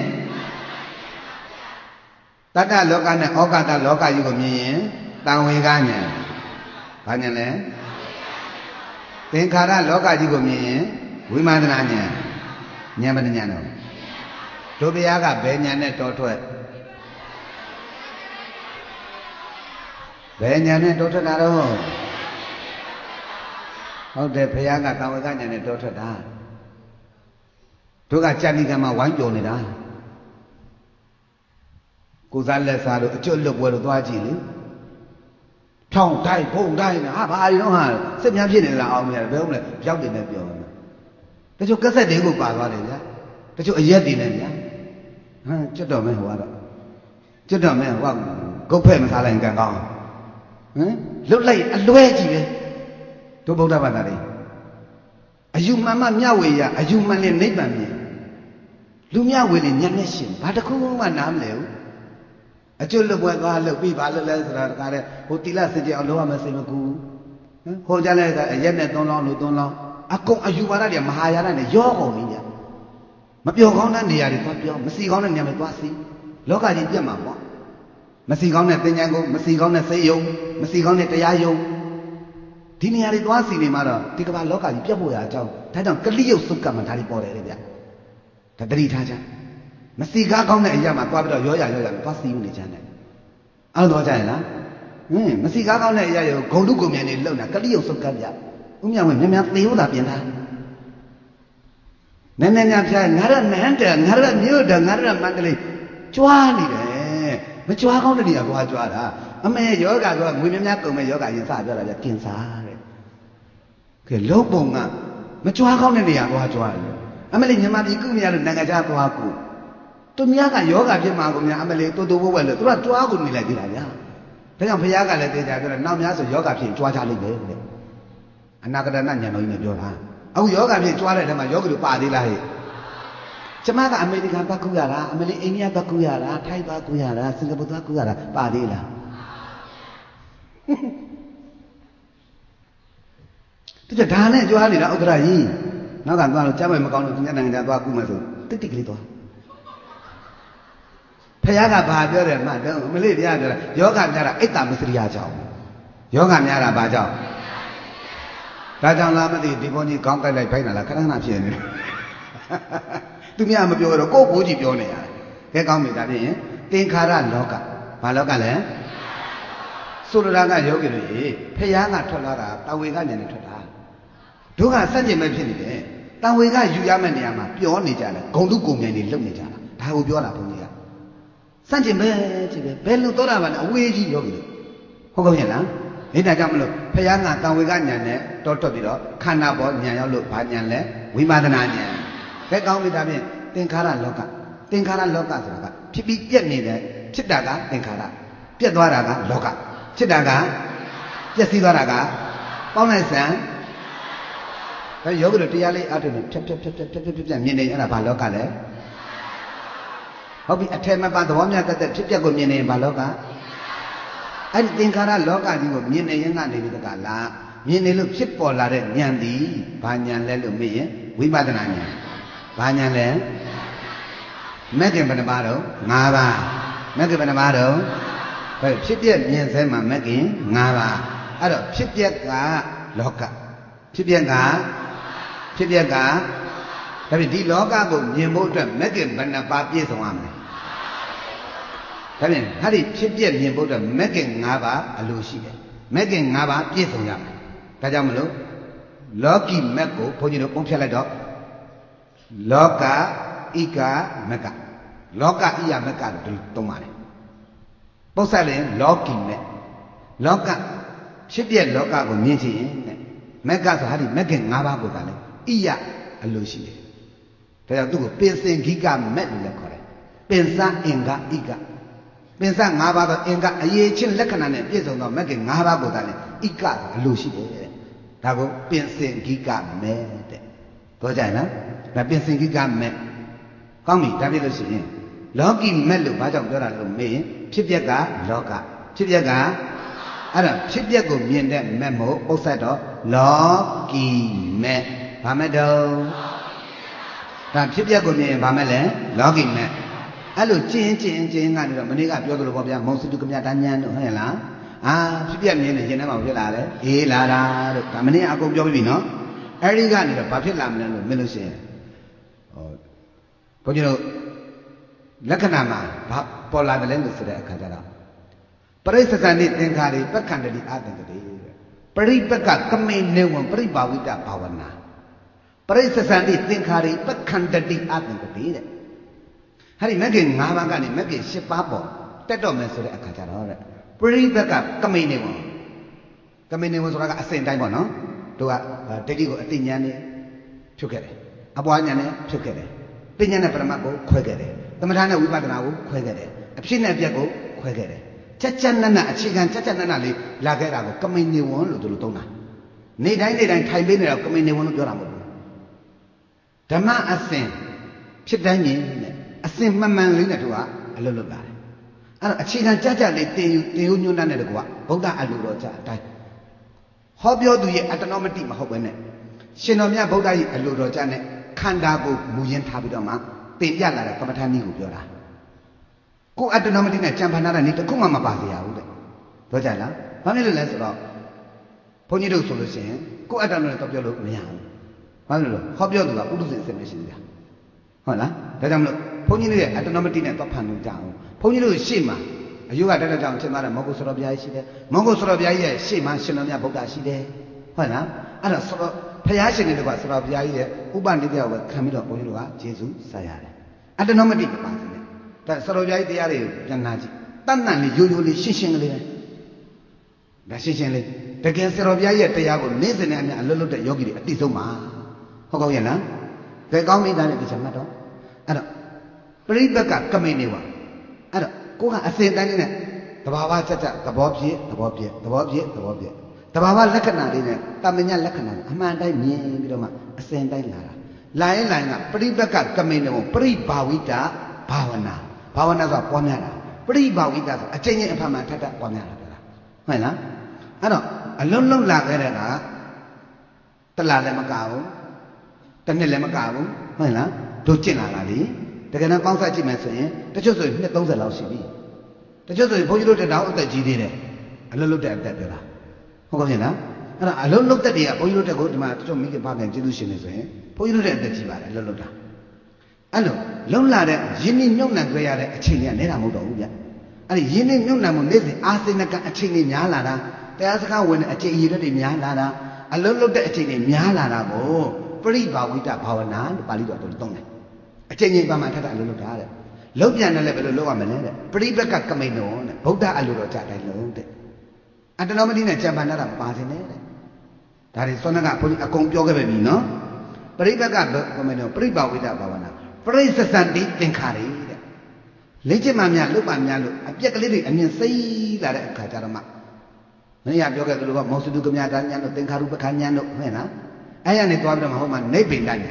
တတ္တလောကနဲ့ဩကာသလောကကြီးကိုမြင်ရင်တံဝေကဉာဏ်ဘာဉာဏ်လဲသင်္ခါရလောကကြီးကိုမြင်ရင်ဝိမာဒနာဉာဏ်ဉာဏ်မဉာဏ်တော့တို့ဘုရားကဘယ်ဉာဏ်နဲ့တော်ထွက်ဘယ်ဉာဏ်နဲ့တော်ထွက်တာတော့ဟုတ်တယ်ဘုရားကတံဝေကဉာဏ်နဲ့တော်ထွက်တာတို့ကကြဏိကံမှာဝိုင်းကြုံနေတာကိုစားလက်စားလို့အကျွတ်လွတ်ပွဲလို့သွားကြည့်လေထောင်းတိုင်းဖုံတိုင်းဟာဘာတွေတော့ဟာစစ်များဖြစ်နေလားအောင်မရဘယ်ဟုတ်မလဲရောက်တယ်နဲ့ပြောမှာတချို့ကက်ဆက်တွေကိုပါသွားတယ်ဗျာတချို့အရက်တွေနဲ့ဗျာဟမ်ကျွတ်တော်မဲဟိုကတော့ကျွတ်တော်မဲဟိုကဂုတ်ဖဲ့မစားလိုက်ကန်ကောင်းဟမ်လွတ်လိုက်အလွဲကြီးပဲတို့ဗုဒ္ဓဘာသာတွေအယူမှန်မှမြဝေရအယူမှန်နဲ့နိဗ္ဗာန်မြင်လူမြဝေနဲ့ညံ့နဲ့ရှင်ဘာတစ်ခုမှနားမလဲဘူးအကျွတ်လွတ်ပွဲသွားလို့ပြီးပါလို့လဲဆိုတာတကားတဲ့ဟိုတိလစင်ကြအောင်လုပ်ရမယ်စိတ်မကူဟမ်ဟိုကြလဲအရက်နဲ့သုံးလောင်းလို့သုံးလောင်းအကုန်အယူပါဒတွေမဟာယာနနဲ့ရောကုန်နေကြမပြောကောင်းတဲ့နေရာတွေသွားပြောမစီကောင်းတဲ့နေရာတွေသွားစီလောကကြီးပြတ်မှာပေါ့မစီကောင်းတဲ့သင်္ကြန်ကိုမစီကောင်းတဲ့စိတ်ယုံမစီကောင်းတဲ့တရားယုံဒီနေရာတွေသွားစီနေမှာတော့ဒီကမ္ဘာလောကကြီးပြတ်ဖို့ရအကြောင်းဒါကြောင့်ကလိယုတ်စုကမ္မဒါတွေပေါ်တယ်လေဗျဒါတတိထားကြမစီကားကောင်းတဲ့အရာမှာသွားပြီးတော့ရောရရောရသွားစီယူနေကြတယ်အဲ့တော့ကြရင်လားဟင်းမစီကားကောင်းတဲ့အရာကိုဂုံတုကုံမြန်နေလုံတာကလိယုတ်စုကဗျဥမြဝင်မြများသေဟုတ်တာပြင်တာနည်းနည်းများဖြာငါရနန်းတယ်ငါရမြို့တယ်ငါရမန္တလေးကြွားနေတယ်မကြွားကောင်းတဲ့နေရာကွာကြွားတာအမေယောဂကငွေများများကုန်မဲ့ယောဂရင်စပြောတာဗျကင်စာတဲ့ကဲလုံးပုံကမကြွားကောင်းတဲ့နေရာကွာကြွားတယ်အမေလေးညီမပြည်ကုမရလို့နိုင်ငံခြားသွားကူသူများကယောဂဖြစ်မှာကိုများအမေလေးတူတူဝဲဝဲလို့သူကကြွားကူနေလိုက်သေးတာဗျာဒါကြောင့်ဘုရားကလည်းသိကြပြောတယ်နောက်များဆိုယောဂဖြစ်ကြွားကြလိမ့်မယ်တဲ့အနာဂတနာဉာဏ်တော်ကြီးနဲ့ပြောတာအခုယောဂဖြစ်ကြွားတဲ့ထဲမှာယောဂီတို့ပါသေးလားဟဲ့ကျမကအမေရိကန်ပတ်ကူရတာအမေရိအိန္ဒိယပတ်ကူရတာထိုင်းပတ်ကူရတာစင်ကာပူပတ်ကူရတာပါသေးလားတကယ်ဒါနဲ့ကြွားနေတာဥက္ကရာကြီးနောက်ကသွားလို့ကြားမယ်မကောင်းလို့သူများနိုင်ငံသားသွားကူမယ်ဆိုတိတ်တိတ်ကလေးသွားဖခင်ကဘာပြောတယ်မှတ်တော့မလေးတရားပြောတာယောဂများတာအိတ်တာမစရိယကြောင့်ယောဂများတာဘာကြောင့်ဒါကြောင့်လားမသိဒီဘုန်းကြီးခေါင်းတိုက်လိုက်ဖိုက်လာလားခဏခဏဖြစ်နေတယ်သူများမပြောတော့ကိုယ့်ဘိုးကြီးပြောနေရတယ်ခဲကောင်းပြီဒါဖြင့်သင်္ခါရလောကဘာလောကလဲဆိုလိုတာကယောဂီတို့ရေဖခင်ကထွက်လာတာတဝေကဉာဏ်နဲ့ထွက်တာတို့ကစัจကျင်မဲ့ဖြစ်နေတယ်တဝေကယူရမယ့်နေရာမှာပြောနေကြတယ်ဂုံတုကုံမြိုင်နေလုံနေကြတာဒါကိုပြောတာဘုန်းကြီးကစัจကျင်မဲ့ကြည့်ပဲဘယ်လိုသောတာပန်အဝေးကြီးယောဂီတို့ဟုတ်ကောင်းရဲ့လားဒီဒါကြောင့်မလို့ဖခင်ကတဝေကဉာဏ်နဲ့တောထွက်ပြီးတော့ခန္ဓာပေါ်ဉာဏ်ရောက်လို့ဘာဉာဏ်လဲဝိမာဒနာဉာဏ်ခဲကောင်းပြီဒါဖြင့်သင်္ခါရလောကသင်္ခါရလောကဆိုတာကဖြစ်ပြီးပြက်နေတဲ့ဖြစ်တာကသင်္ခါရပြက်သွားတာကလောကဖြစ်တာကပျက်စီးသွားတာကပေါင်းလိုက်စံဒါယောဂီတို့တရားလေးအထုလို့ဖြတ်ဖြတ်ဖြတ်ဖြတ်ဖြတ်ဖြတ်ဖြတ်မြင်နေအဲ့ဒါဘာလောကလဲဟုတ်ပြီအထက်မှာပါသဘောများတတ်တဲ့ဖြစ်ပျက်ကိုမြင်နေရင်ဘာလောကအဲ့ဒီသင်္ခါရလောကကြီးကိုမြင်နေရင်ကနေပြီးတကလားမြင်နေလို့ဖြစ်ပေါ်လာတဲ့ဉာဏ်ဒီဘာဉာဏ်လဲလို့မေးရင်ဝိပဿနာဉာဏ်ဘာဉာဏ်လဲမဂ္ဂင်ဘယ်နှပါတော့၅ပါးမဂ္ဂင်ဘယ်နှပါတော့ဘယ်ဖြစ်ပျက်မြင်စဲမှာမဂ္ဂင်၅ပါးအဲ့တော့ဖြစ်ပျက်ကလောကဖြစ်ပျက်ကဖြစ်ပျက်ကဒါဖြင့်ဒီလောကကိုမြင်ဖို့အတွက်မဂ္ဂင်ဘယ်နှပါပြည့်စုံရမလဲဒါဖြင့်ဟာဒီဖြစ်ပျက်မြင်ဖို့အတွက်မဂ္ဂင်၅ပါးအလိုရှိတယ်မဂ္ဂင်၅ပါးပြည့်စုံရမယ်ဒါကြောင့်မလို့လောကီမက်ကိုဘုန်းကြီးတို့ပုံဖြတ်လိုက်တော့လောကဣကမက်ကလောကဣယမက်ကလို့သုံးပါတယ်ပု္ပ္ပလင်လောကီမက်လောကဖြစ်ပြလောကကိုမြင်ချင်ရင်မက်ကဆိုဟာဒီမက်ကင်၅ပါးကိုသာလေဣယအလိုရှိတယ်ဒါကြောင့်သူ့ကိုပင်စင်ဂိကမက်လို့လည်းခေါ်တယ်ပင်စအင်္ဂဣကပင်စ၅ပါးသောအင်္ဂအရေးချင်းလက္ခဏာနဲ့ပြည့်စုံသောမက်ကင်၅ပါးကိုသာလေဣကအလိုရှိတယ်တဲ့ဒါကိုပင်စင်ဂိကမက်တဲ့တော့ကြရင်နော်ဒါပင်စင်ဂိကမက်ကောင်းပြီဒါပြလို့ရှိရင်လောကီမက်လို့ဘာကြောင့်ပြောတာလဲလို့မေးရင်ဖြစ်ပျက်ကလောကဖြစ်ပျက်ကအဲ့ဒါဖြစ်ပျက်ကိုမြင်တဲ့မက်မို့ပု္ပ္ပတ်တော့လောကီမက်ဘာမက်တော့ဒါဖြစ်ပျက်ကိုမြင်ရင်ဘာမက်လဲလောကီမက်အဲ့လိုကျင်းကျင်းကျင်းကနေတော့မနေ့ကပြောသလိုပေါ့ဗျာမုံစုတုကမြတာညံတို့ဟုတ်ရဲ့လားအာဖြစ်ပျက်မြင်နေရင်ထဲမှာဖြစ်လာတယ်အေးလာတာတို့ဒါမနေ့အကုန်ပြောပြီနော်အဲ့ဒီကနေတော့ဘာဖြစ်လာမလဲလို့မင်းလို့ရှိရင်ဟောဘုန်းကြီးတို့လက္ခဏာမှာဘာပေါ်လာတယ်လဲလို့ဆိုတဲ့အခါကျတော့ပရိစ္ဆသန်တိသင်္ခါရိပက္ခန္တတိအသင်္ကတိပရိပက္ခကမေနေဝံပရိပါဝိတဘာဝနာပရိစ္ဆသန်တိသင်္ခါရိပက္ခန္တတိအသင်္ကတိတဲ့ဟာဒီမဂ္ဂင်၅ပါးကနေမဂ္ဂင်၈ပါးပေါ်တက်တော့မယ်ဆိုတဲ့အခါကျတော့တဲ့ပရိပက္ခကမေနေဝံကမေနေဝံဆိုတာကအစဉ်တိုင်းပေါ့နော်တို့ကဒိဋ္ဌိကိုအတိညာနဲ့ဖြုတ်ခဲ့တယ်အပွားညာနဲ့ဖြုတ်ခဲ့တယ်ပညာနဲ့ပရမတ်ကိုခွဲခဲ့တယ်သမထနဲ့ဝိပဿနာကိုခွဲခဲ့တယ်အဖြစ်နဲ့အပျက်ကိုခွဲခဲ့တယ်ချက်ချက်နက်နက်အခြေခံချက်ချက်နက်နက်လေးလာခဲ့တာကိုကမိန်နေဝံလို့သူတို့သုံးတာနေတိုင်းနေတိုင်းထိုင်ပေးနေတော့ကမိန်နေဝံလို့ပြောတာမဟုတ်ဘူးဓမ္မအစဉ်ဖြစ်တိုင်းမြင်တဲ့အစဉ်မှန်မှန်လေးနဲ့သူကအလုပ်လုပ်လာတယ်အဲ့တော့အခြေခံချက်ချက်လေးတင်ယူတင်ယူညွှန်းတတ်တဲ့ကွာဗုဒ္ဓအလိုတော်ကြအတိုင်းဟောပြောသူရဲ့အတ္တနောမတိမဟုတ်ဘဲနဲ့ရှင်တော်မြတ်ဗုဒ္ဓရဲ့အလိုတော်ကြနဲ့ခန္ဓာကိုမူရင်းထားပြီးတော့မှတင်ပြလာတဲ့ကမ္မထာနည်းကိုပြောတာကိုအတ္တနောမတိနဲ့ကြံဖန်ထားတဲ့နည်းတစ်ခုမှမပါစေရဘူးတဲ့ပြောကြလားဘာဖြစ်လို့လဲဆိုတော့ဘုန်းကြီးတို့ဆိုလို့ရှိရင်ကိုအတ္တနောနဲ့တော့ပြောလို့မရဘူးဘာလို့လဲဟောပြောသူကပုထုဇဉ်အစစ်မရှိဘူးလားဟုတ်လားဒါကြောင့်မလို့ဘုန်းကြီးတို့ရဲ့အတ္တနောမတိနဲ့တော့ဖန်လို့ကြအောင်ဘုန်းကြီးတို့ရှေ့မှာအယုကတက်တက်ကြောင်ရှင်းသွားတဲ့မောဂုစရောဘုရားရှိတယ်မောဂုစရောဘုရားရဲ့ရှေ့မှာရှင်တော်မြတ်ဗုဒ္ဓရှိတယ်ဟုတ်လားအဲ့ဒါဆိုတော့ဘုရားရှင်တွေကစရောဘုရားကြီးရဲ့ဥပနိဒေယကိုခံပြီးတော့ဘုန်းကြီးတို့ကယေရှုဆက်ရတယ်အတ္တနောမတိမပါစေနဲ့ဒါစရောဘုရားကြီးတရားတွေကိုပြန်နာကြည့်တန်တန်လေးရိုးရိုးလေးရှင်းရှင်းကလေးပဲဒါရှင်းရှင်းလေးတကယ်စရောဘုရားရဲ့တရားကိုနေ့စဉ်နဲ့အမျှအလွတ်လွတ်တဲ့ယောဂီတွေအတိဆုံးပါဟုတ်ကောင်းရဲ့လားကဲကောင်းမိသားနဲ့ဒီချက်မှတ်တော့အဲ့တော့ပရိပက္ခကမိန်နေပါအဲ့တော့ကိုကအစဉ်တိုင်းနဲ့တဘာဝချက်ချက်သဘောပြည့်သဘောပြည့်သဘောပြည့်သဘောပြည့်တဘာဝလက္ခဏာလေးနဲ့တမညာလက္ခဏာအမှန်တိုင်းမြင်ပြီးတော့မှအစဉ်တိုင်းလာတာလာရင်လာရင်ကပရိပက္ခကမိန်နေပါပရိဘာဝိတဘာဝနာဘာဝနာဆိုပွားများတာပရိဘာဝိတဆိုအချင်းချင်းအဖမှန်ထပ်ထပ်ပွားများတာပြောတာဟုတ်လားအဲ့တော့အလုံးလုံးလာခဲ့တဲ့ကတလားလည်းမကဘူးတစ်နှစ်လည်းမကဘူးဟုတ်လားတို့ကျင့်လာတာလေတကယ်တော့ပေါင်းစပ်ကြည့်မယ်ဆိုရင်တချို့ဆိုရင်နှစ်သုံးဆယ်လောက်ရှိပြီတချို့ဆိုရင်ဘုန်းကြီးတို့တက်တော့အသက်ကြီးသေးတယ်အလုံးလုံးတဲ့အသက်ပြောတာဟုတ်ကောင်းရှင်လားအဲ့ဒါအလုံးလုံးတက်တွေကဘုန်းကြီးတို့တက်ကိုဒီမှာတချို့မိခင်ဖခင်ကျေးဇူးရှင်နေဆိုရင်ဘုန်းကြီးတို့တက်အသက်ကြီးပါတယ်အလုံးလုံးတာအဲ့လိုလုံးလာတဲ့ယင်းနှမြုံနှံကြရတဲ့အချိန်တွေကနဲတာမဟုတ်တော့ဘူးဗျအဲ့ဒီယင်းနှမြုံနှံမှုနေ့စဉ်အာစိနကအချိန်တွေများလာတာတရားစကားဝင်တဲ့အချိန်အရည်တွေများလာတာအလုံးလုံးတဲ့အချိန်တွေများလာတာကိုပရိဘာဝိတဘာဝနာလို့ပါဠိတော်တို့သုံးတယ်အချိန်ချင်းပါမှထပ်ထပ်အလုံးလုံးတာတဲ့လုံးပြန်တယ်လည်းဘယ်လိုလုပ်ရမလဲတဲ့ပရိပက္ခကမိန်တော်တဲ့ဗုဒ္ဓအလိုတော်ကြတိုင်းလုံးတဲ့အတ္တနောမတိနဲ့ကြံပန်တာမပါစေနဲ့တဲ့ဒါတွေစောနကဘုန်းကြီးအကုန်ပြောခဲ့ပြီနော်ပရိပက္ခကမိန်တော်ပရိဘာဝိတဘာဝနာပရိစ္ဆသန္တိသင်္ခါရိတဲ့လေ့ကျင့်မှများလုပ်ပါများလို့အပြက်ကလေးတွေအမြင်စိတ်လာတဲ့အခါကျတော့မှမင်းရပြောခဲ့သလိုကမောစတုကမြတာညာတို့သင်္ခါရုပ္ပခဉာဏ်တို့ဟုတ်လားအဲ့ရနေသွားပြီးတော့မှဟောမှာနိဗ္ဗိန္ဒဉာဏ်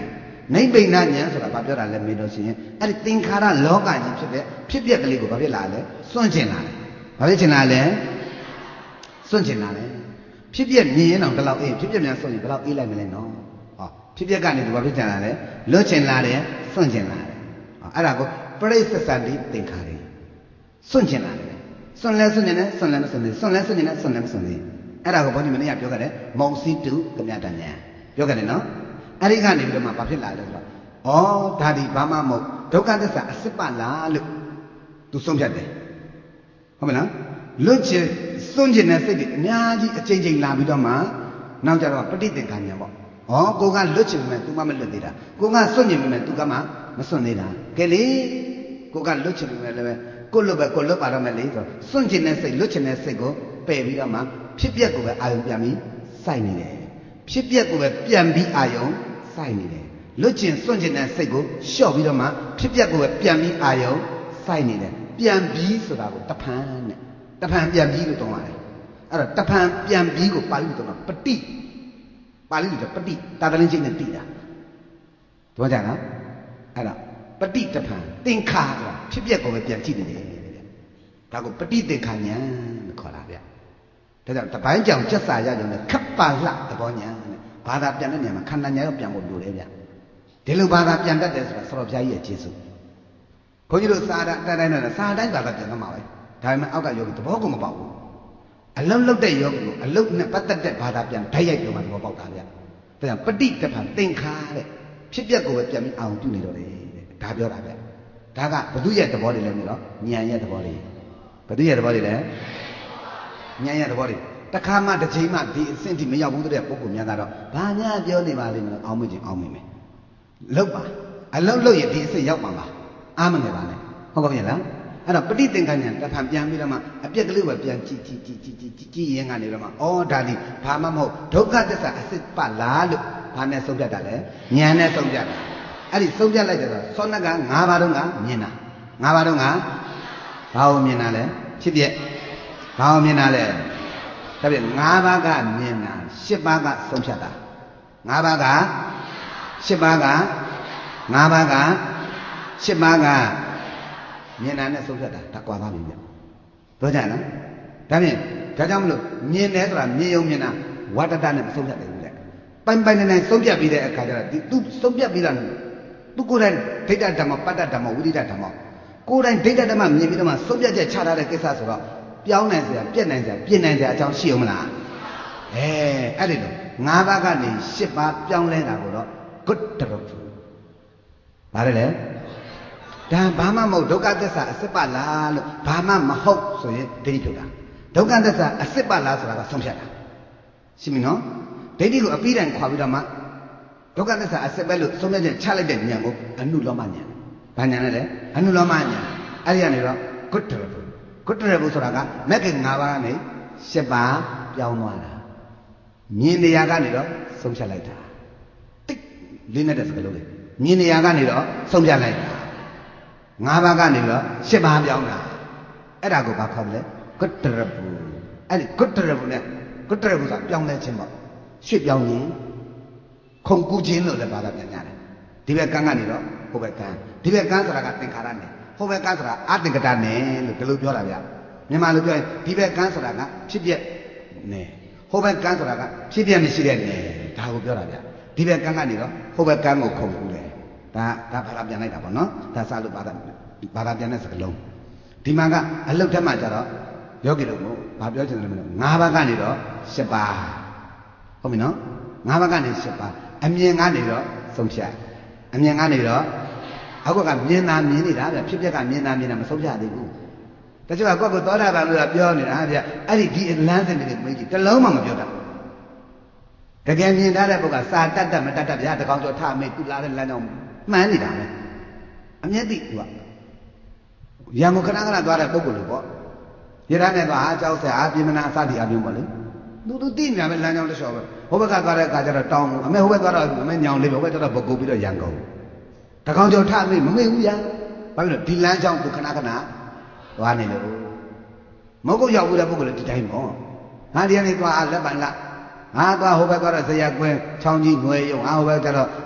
နိဗ္ဗိဏဉာဏ်ဆိုတာဘာပြောတာလဲမေးလို့ရှိရင်အဲ့ဒီသင်္ခါရလောကကြီးဖြစ်တဲ့ဖြစ်ပျက်ကလေးကိုဘာဖြစ်လာလဲစွန့်ကျင်လာတယ်ဘာဖြစ်ချင်လာလဲစွန့်ကျင်လာတယ်ဖြစ်ပျက်မြင်ရင်တော့ဒီလောက်အေးဖြစ်ပျက်များစွန့်ရင်ဘယ်လောက်အေးလိုက်မလဲနော်ဟောဖြစ်ပျက်ကနေသူဘာဖြစ်ချင်လာလဲလွတ်ချင်လာတယ်စွန့်ကျင်လာတယ်ဟောအဲ့ဒါကိုပရိစ္ဆေသတိသင်္ခါရစွန့်ကျင်လာတယ်စွန့်လဲစွန့်နေတယ်စွန့်လဲမစွန့်နေစွန့်လဲစွန့်နေတယ်စွန့်လဲမစွန့်နေအဲ့ဒါကိုဘုန်းကြီးမနေ့ကပြောခဲ့တယ်မုံစီတုကမြတဉာဏ်ပြောခဲ့တယ်နော်အဲ့ဒီကနေပြီးတော့မှဘာဖြစ်လာလဲဆိုတော့ဩဒါဒီဘာမှမဟုတ်ဒုက္ခသစ္စာအစစ်ပါလားလို့သူဆုံးဖြတ်တယ်ဟုတ်မလားလွတ်ချင်စွန့်ကျင်တဲ့စိတ်တွေအများကြီးအချိန်ချင်းလာပြီးတော့မှနောက်ကြတော့ပဋိသင်္ခါဉာဏ်ပေါ့ဩကိုကလွတ်ချင်မယ် तू မှမလွတ်သေးတာကိုကစွန့်ကျင်မယ် तू ကမှမစွန့်သေးတာကဲလေကိုကလွတ်ချင်မယ်လည်းကိုလွတ်ပဲကိုလွတ်ပါတော့မယ်လေဆိုစွန့်ကျင်တဲ့စိတ်လွတ်ချင်တဲ့စိတ်ကိုပယ်ပြီးတော့မှဖြစ်ပျက်ကိုပဲအာယုံပြန်ပြီးစိုက်နေတယ်ဖြစ်ပျက်ကိုပဲပြန်ပြီးအာယုံစိုက်နေတယ်လွတ်ကျင်စွန့်ကျင်တဲ့စိတ်ကိုလျှော့ပြီးတော့မှဖြစ်ပျက်ကိုပဲပြန်ပြီးအာယုံစိုက်နေတယ်ပြန်ပြီးဆိုတာကိုတဖန်နဲ့တဖန်ပြန်ပြီးလို့တောင်းရတယ်အဲ့တော့တဖန်ပြန်ပြီးကိုပါဠိလိုတောင်းတာပฏิပါဠိလိုပฏิတာတလင်းချင်းနဲ့တိတာပြောကြလားအဲ့ဒါပฏิတဖန်သင်္ခါဆိုတာဖြစ်ပျက်ကိုပဲပြန်ကြည့်နေတယ်ဒါကိုပฏิသင်္ခါဉာဏ်လို့ခေါ်တာဗျဒါကြောင့်တပိုင်းကြောင်ကျက်စာရကြုံနဲ့ခပ်ပါလှသဘောဉာဏ်နဲ့ဘာသာပြန်တဲ့နေရာမှာခန္ဓာဉာဏ်ကိုပြန်ဖို့လိုတယ်ဗျဒီလိုဘာသာပြန်တတ်တယ်ဆိုတာဆရာဘုရားကြီးရဲ့ကျေးဇူးဘုန်းကြီးတို့စာတိုင်းတိုင်းနဲ့စာတိုင်းဘာသာပြန်မှာပဲဒါပေမဲ့အောက်ကယောဂီသဘောကိုမပေါက်ဘူးအလုံးလုံးတဲ့ယောဂီကိုအလုံးနဲ့ပတ်သက်တဲ့ဘာသာပြန်ဓာတ်ရိုက်ပြောမှသဘောပေါက်တာဗျဒါကြောင့်ပฏิတဖန်သင်္ခါတဲ့ဖြစ်ပျက်ကိုပဲပြန်ပြီးအောင်ပြုနေတော့တယ်ဒါပြောတာဗျဒါကဘုသူရဲ့သဘောတွေလည်းနေတော့ဉာဏ်ရဲ့သဘောတွေဘုသူရဲ့သဘောတွေလည်းဉာဏ်ရဲ့သဘောတွေတခါမှတစ်ချိန်မှဒီအဆင့်ထိမရောက်ဘူးတဲ့ပုဂ္ဂိုလ်များကတော့ဘာညာပြောနေပါလိမ့်မယ်အောင်မကျင်အောင်မိမယ်လောက်ပါအလောက်လောက်ရင်ဒီအဆင့်ရောက်မှာပါအားမငယ်ပါနဲ့ဟုတ်ပါရဲ့လားအဲ့တော့ပฏิသင်္ခါဉာဏ်တဖန်ပြန်ပြီးတော့မှအပြက်ကလေးပဲပြန်ကြည့်ကြည့်ကြည့်ကြည့်ကြည့်ကြည့်ရင်ကနေတော့မှဩဒါဒီဘာမှမဟုတ်ဒုက္ခသစ္စာအစစ်ပါလားလို့ဘာနဲ့ဆုံးဖြတ်တာလဲဉာဏ်နဲ့ဆုံးဖြတ်တာအဲ့ဒီဆုံးဖြတ်လိုက်တယ်ဆိုတော့သောဏက၅ပါးတုန်းကမြင်တာ၅ပါးတုန်းကဘာကိုမြင်တာလဲဖြစ်ပြက်ဘာကိုမြင်တာလဲဒါပြ၅ပါးကမြင်တာ၈ပါးကဆုံးဖြတ်တာ၅ပါးက၈ပါးက၅ပါးက၈ပါးကမြင်တာနဲ့ဆုံးဖြတ်တာဒါကွာသွားပြီဗျပြောကြလားဒါဖြင့်ဒါကြောင့်မလို့မြင်တယ်ဆိုတာမြင်ုံမြင်တာဝတ္တတနဲ့မဆုံးဖြတ်တယ်ဘူးလေပိုင်ပိုင်နေနေဆုံးဖြတ်ပြီးတဲ့အခါကျတော့ဒီသူဆုံးဖြတ်ပြီးတာသူကိုယ်တိုင်ဒိဋ္ဌဓမ္မပတ္တဓမ္မဝိရိဒဓမ္မကိုယ်တိုင်ဒိဋ္ဌဓမ္မမြင်ပြီးတော့မှဆုံးဖြတ်ချက်ချထားတဲ့ကိစ္စဆိုတော့ပြောင်းနိုင်စရာပြက်နိုင်စရာပြင်နိုင်စရာအကြောင်းရှိအောင်မလားအဲအဲ့ဒီတော့၅ပါးကနေ၈ပါးပြောင်းလဲတာကိုတော့ဂုတ္တရပုဘာလဲလဲဒါဘာမှမဟုတ်ဒုက္ခသစ္စာအစစ်ပါလားလို့ဘာမှမဟုတ်ဆိုရင်ဒိဋ္ဌိထုတ်တာဒုက္ခသစ္စာအစစ်ပါလားဆိုတာကဆုံးဖြတ်တာရှင်းပြီနော်ဒိဋ္ဌိကိုအပြီးတိုင်ခွာပြီးတော့မှဒုက္ခသစ္စာအစစ်ပဲလို့ဆုံးဖြတ်ချက်ချလိုက်တဲ့ဉာဏ်ကိုအနုလောမဉာဏ်ဘာဉာဏ်လဲလဲအနုလောမဉာဏ်အဲ့ဒီကနေတော့ဂုတ္တရပုဂုတ္တရပုဆိုတာကမဂ္ဂင်၅ပါးကနေ၈ပါးပြောင်းသွားတာမြင်နေရာကနေတော့ဆုံးဖြတ်လိုက်တာတိတ်လေးနဲ့တဲ့စကားလုံးလေးမြင်နေရာကနေတော့ဆုံးဖြတ်လိုက်တာ၅ပါးကနေတော့၈ပါးပြောင်းတာအဲ့ဒါကိုဘာခေါ်လဲဂုတ္တရပုအဲ့ဒီဂုတ္တရပုနဲ့ဂုတ္တရပုဆိုတာပြောင်းလဲခြင်းပေါ့ရွှေ့ပြောင်းခြင်းခုံကူးခြင်းလို့လည်းဘာသာပြန်ကြတယ်ဒီဘက်ကန်းကနေတော့ဟိုဘက်ကန်းဒီဘက်ကန်းဆိုတာကသင်္ခါရနဲ့ဟိုဘက်ကန်းဆိုတာအသင်္ကတနဲ့လို့ဒီလိုပြောတာဗျမြန်မာလိုပြောရင်ဒီဘက်ကန်းဆိုတာကဖြစ်ပျက်နဲ့ဟိုဘက်ကန်းဆိုတာကဖြစ်ပျက်မရှိတဲ့နဲ့ဒါကိုပြောတာဗျဒီဘက်ကန်းကနေတော့ဟိုဘက်ကန်းကိုခုံကူးတယ်ဒါဒါဘာသာပြန်လိုက်တာပေါ့နော်ဒါစလို့ဘာသာဘာသာပြန်တဲ့စကားလုံးဒီမှာကအလုတ်ထက်မှကျတော့ယောဂီတို့ကိုဘာပြောချင်တယ်မလို့၅ပါးကနေတော့၈ပါးဟုတ်ပြီနော်၅ပါးကနေ၈ပါးအမြင်ကနေတော့ဆုံးဖြတ်အမြင်ကနေတော့အောက်ကမြင်တာမြင်နေတာဗျဖြစ်ပျက်ကမြင်တာမြင်တာမဆုံးဖြတ်သေးဘူးတချို့ကကိုယ့်ကိုသောတာပန်လို့ပြောနေတာဗျအဲ့ဒီဒီလမ်းစဉ်တွေမေးကြည့်တစ်လုံးမှမပြောတတ်တကယ်မြင်ထားတဲ့ပုဂ္ဂိုလ်စာတတ်တတ်မတတ်တတ်ဗျာတကောင်ကျော်ထမေးသူလာတဲ့လမ်းကြောင်းမှန်းနေတာပဲအမျက်တိသူကရံကိုခဏခဏသွားတဲ့ပုဂ္ဂိုလ်လို့ပေါ့ရထားနဲ့သွားအားကြောက်ဆက်အားပြင်းမနာအစတိအပြင်းပေါ့လေသူသူတိညာပဲလမ်းကြောင်းတစ်လျှော်ပဲဟိုဘက်ကသွားတဲ့အခါကျတော့တောင်းအမေဟိုဘက်သွားတော့အမေညောင်လေးပဲဟိုဘက်ကျတော့ပုဂ္ဂိုလ်ပြီးတော့ရံကုန်တကောင်ကျော်ထမေးမမေ့ဘူးဗျာဘာဖြစ်လို့ဒီလမ်းကြောင်းသူခဏခဏသွားနေလို့မဟုတ်ရောက်ဘူးတဲ့ပုဂ္ဂိုလ်လည်းဒီတိုင်းပေါ့ငါဒီကနေသွားလက်ပံလားငါသွားဟိုဘက်သွားတော့ဇရာကွင်းချောင်းကြီးငွေရုံငါဟိုဘက်ကျတော့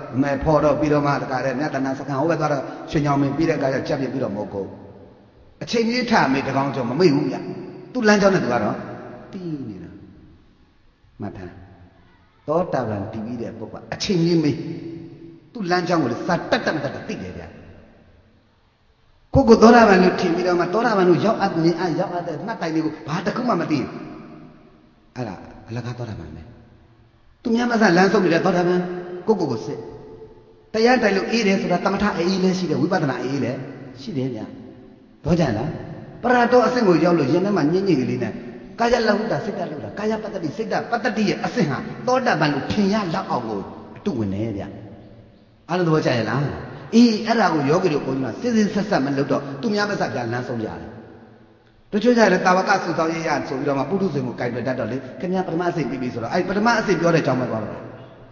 me photo piro ma ka re nya tana sakan ho be twa ro shin nyong min pi de ka ya chat pi piro mo ko a chain ji tha me takaung chong ma mei hu ya tu lan chong ne tu ka ro ti ni da mat tha to ta ban ti pi de pok pa a chain ji mei tu lan chong ko le sa tat tat tat ti de yaကိုကိုသောတာပန်လို့ထင်ပြီးတော့မှသောတာပန်လို့ရောက်အပ်နေအရောက်အပ်တဲ့နှတ်တိုင်လေးကိုဘာတစ်ခုမှမသိဘူးအဲ့ဒါအလကားသောတာပန်ပဲသူများမဆလမ်းဆုံးနေတဲ့သောတာပန်ကိုကိုကိုစစ်တရားတိုင်လို့အေးတယ်ဆိုတာတမထအေးလေးရှိတယ်ဝိပဿနာအေးလေးရှိတယ်ဗျာတော့ကြလားပရတောအဆင့်ကိုရောက်လို့ရင်ထဲမှာညင်ညင်ကလေးနဲ့ကာယလဟုတာစိတ်တလှုပ်တာကာယပတ္တိစိတ်တပတ္တိရဲ့အဆင့်ဟာသောတာပန်လို့ထင်ရလောက်အောင်ကိုအတုဝင်နေဗျာအဲ့လိုသဘောကျရဲ့လားအေးအဲ့ဒါကိုယောဂီတို့ဘုန်းကြီးကစစ်စစ်ဆက်ဆက်မလုပ်တော့သူများမဆက်ပြလမ်းဆုံးရတယ်တို့ချိုးကြတယ်တာဝကစုဆောင်ရရဆိုပြီးတော့မှပုထုဇဉ်ကိုကြိုက်ပြတတ်တော့လေခင်ဗျာပထမအစိတ်ပြီးပြီဆိုတော့အဲ့ပထမအစိတ်ပြောတဲ့အကြောင်းပဲသွားတော့တာ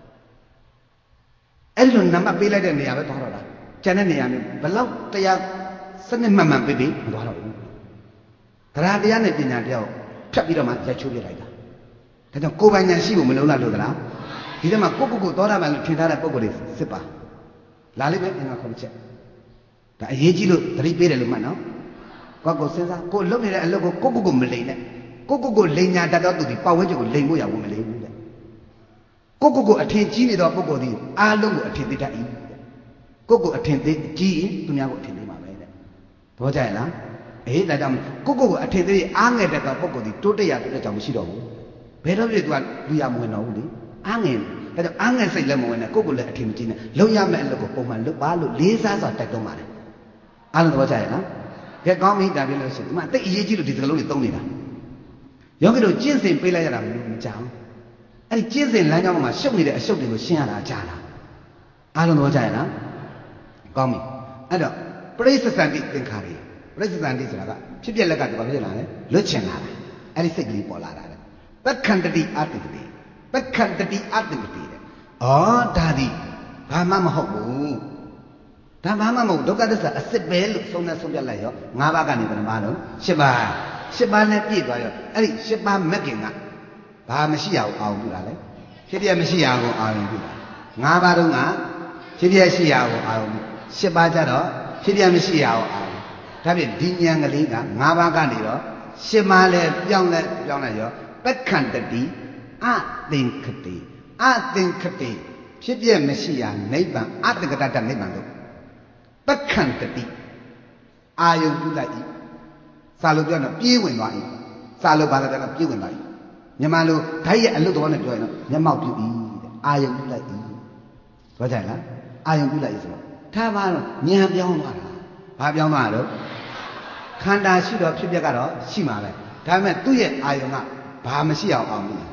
အဲ့လိုနံပါတ်ပေးလိုက်တဲ့နေရာပဲသွားတော့တာကျန်တဲ့နေရာမျိုးဘလောက်တရားစနစ်မှန်မှန်ပေးပြီးမသွားတော့ဘူးတရားတရားနဲ့ပညာတရားကိုဖြတ်ပြီးတော့မှရက်ချိုးပြလိုက်တာဒါကြောင့်ကိုယ်ပိုင်ဉာဏ်ရှိဖို့မလုံးလားလို့သလားဒီထဲမှာကိုကိုကိုသောတာပန်လို့ထင်ထားတဲ့ပုံကိုယ်တွေစစ်ပါလာလိမ့်မယ်အင်္ဂါခုနှစ်ချက်ဒါအရေးကြီးလို့သတိပေးတယ်လို့မှတ်နော်ကိုယ့်ကိုစဉ်းစားကိုလုပ်နေတဲ့အလုပ်ကိုကိုကိုကိုမလိမ်နဲ့ကိုကိုကိုလိမ်ညာတတ်တော့သူဒီပတ်ဝန်းကျင်ကိုလိမ်ဖို့ရဘူးမလိမ်ဘူးတဲ့ကိုကိုကိုအထင်ကြီးနေတော့ပုဂ္ဂိုလ်ဒီအားလုံးကိုအထင်သေးတတ်၏ကိုကိုအထင်သေးကြီးရင်သူများကိုအထင်သေးမှာပဲတဲ့ဘောကြရလားအေးဒါကြောင့်ကိုကိုကိုအထင်သေးအားငယ်တဲ့ပုဂ္ဂိုလ်ဒီတိုးတက်ရတိုးတက်ကြောင်မရှိတော့ဘူးဘယ်တော့ပြည့်သူကလူရမဝင်တော့ဘူးလေအားငယ်ဒါကြောင့်အားငယ်စိတ်လည်းမဝင်နဲ့ကိုကိုလည်းအထင်မကြီးနဲ့လုံရမယ့်အလုပ်ကိုပုံမှန်လုပ်ပါလို့လေးစားစွာတိုက်တွန်းပါတယ်အားလုံးသဘောကျရဲ့နော်ကဲကောင်းပြီဒါပြလို့ရှိရင်ဒီမှာတိတ်အရေးကြီးလို့ဒီစကားလုံးတွေသုံးနေတာယောဂီတို့ကျင့်စဉ်ပေးလိုက်ရတာမကြောက်အဲ့ဒီကျင့်စဉ်လမ်းကြောင်းမှာရှုပ်နေတဲ့အရှုပ်တွေကိုရှင်းရတာကြားလားအားလုံးသဘောကျရဲ့နော်ကောင်းပြီအဲ့တော့ပရိစ္ဆစန္တိသင်္ခါရပရိစ္ဆစန္တိဆိုတာကဖြစ်ပြလက်ကဒီဘာဖြစ်လာလဲလွတ်ချင်လာတာအဲ့ဒီစိတ်ကလေးပေါ်လာတာလေပက္ခန္တတိအတ္တိတိပက္ခန္တတိအတ္တိတိတဲ့ဩဒါဒီဘာမှမဟုတ်ဘူးဒါမှမဟုတ်ဒုက္ခသစ္စာအစစ်ပဲလို့ဆုံးနဲ့ဆုံးပြလိုက်ရော၅ပါးကနေဘယ်နှပါတော့၈ပါး၈ပါးနဲ့ပြည့်သွားရောအဲ့ဒီ၈ပါးမက်ကင်ကဘာမရှိရအောင်အောင်ပြုတာလေဖြစ်ပြမရှိရအောင်အောင်ပြုတာ၅ပါးတုန်းကဖြစ်ပြရှိရအောင်အောင်၈ပါးကြတော့ဖြစ်ပြမရှိရအောင်အောင်ဒါဖြင့်ဒီဉာဏ်ကလေးက၅ပါးကနေတော့၈ပါးလဲပြောင်းလဲပြောင်းလဲရောပက္ခန္တတိအသင်္ခတိအသင်္ခတိဖြစ်ပြမရှိရနိဗ္ဗာန်အသင်္ခတတနိဗ္ဗာန်တို့ပက္ခန္တတိအာယုံပြုလိုက်၏စာလို့ပြောတော့ပြေးဝင်သွား၏စာလို့ဘာလဲပြောတော့ပြေးဝင်သွား၏မြန်မာလိုဓာတ်ရဲ့အလုတ်တော်နဲ့ပြောရင်တော့မျက်မှောက်ပြု၏တဲ့အာယုံပြုလိုက်၏ပြောကြလားအာယုံပြုလိုက်၏ဆိုတော့ထားပါတော့ဉာဏ်ပြောင်းသွားတာဘာပြောင်းသွားတော့ခန္ဓာရှိတော့ဖြစ်ပြကတော့ရှိမှာပဲဒါပေမဲ့သူ့ရဲ့အာယုံကဘာမရှိအောင်အောင်လို့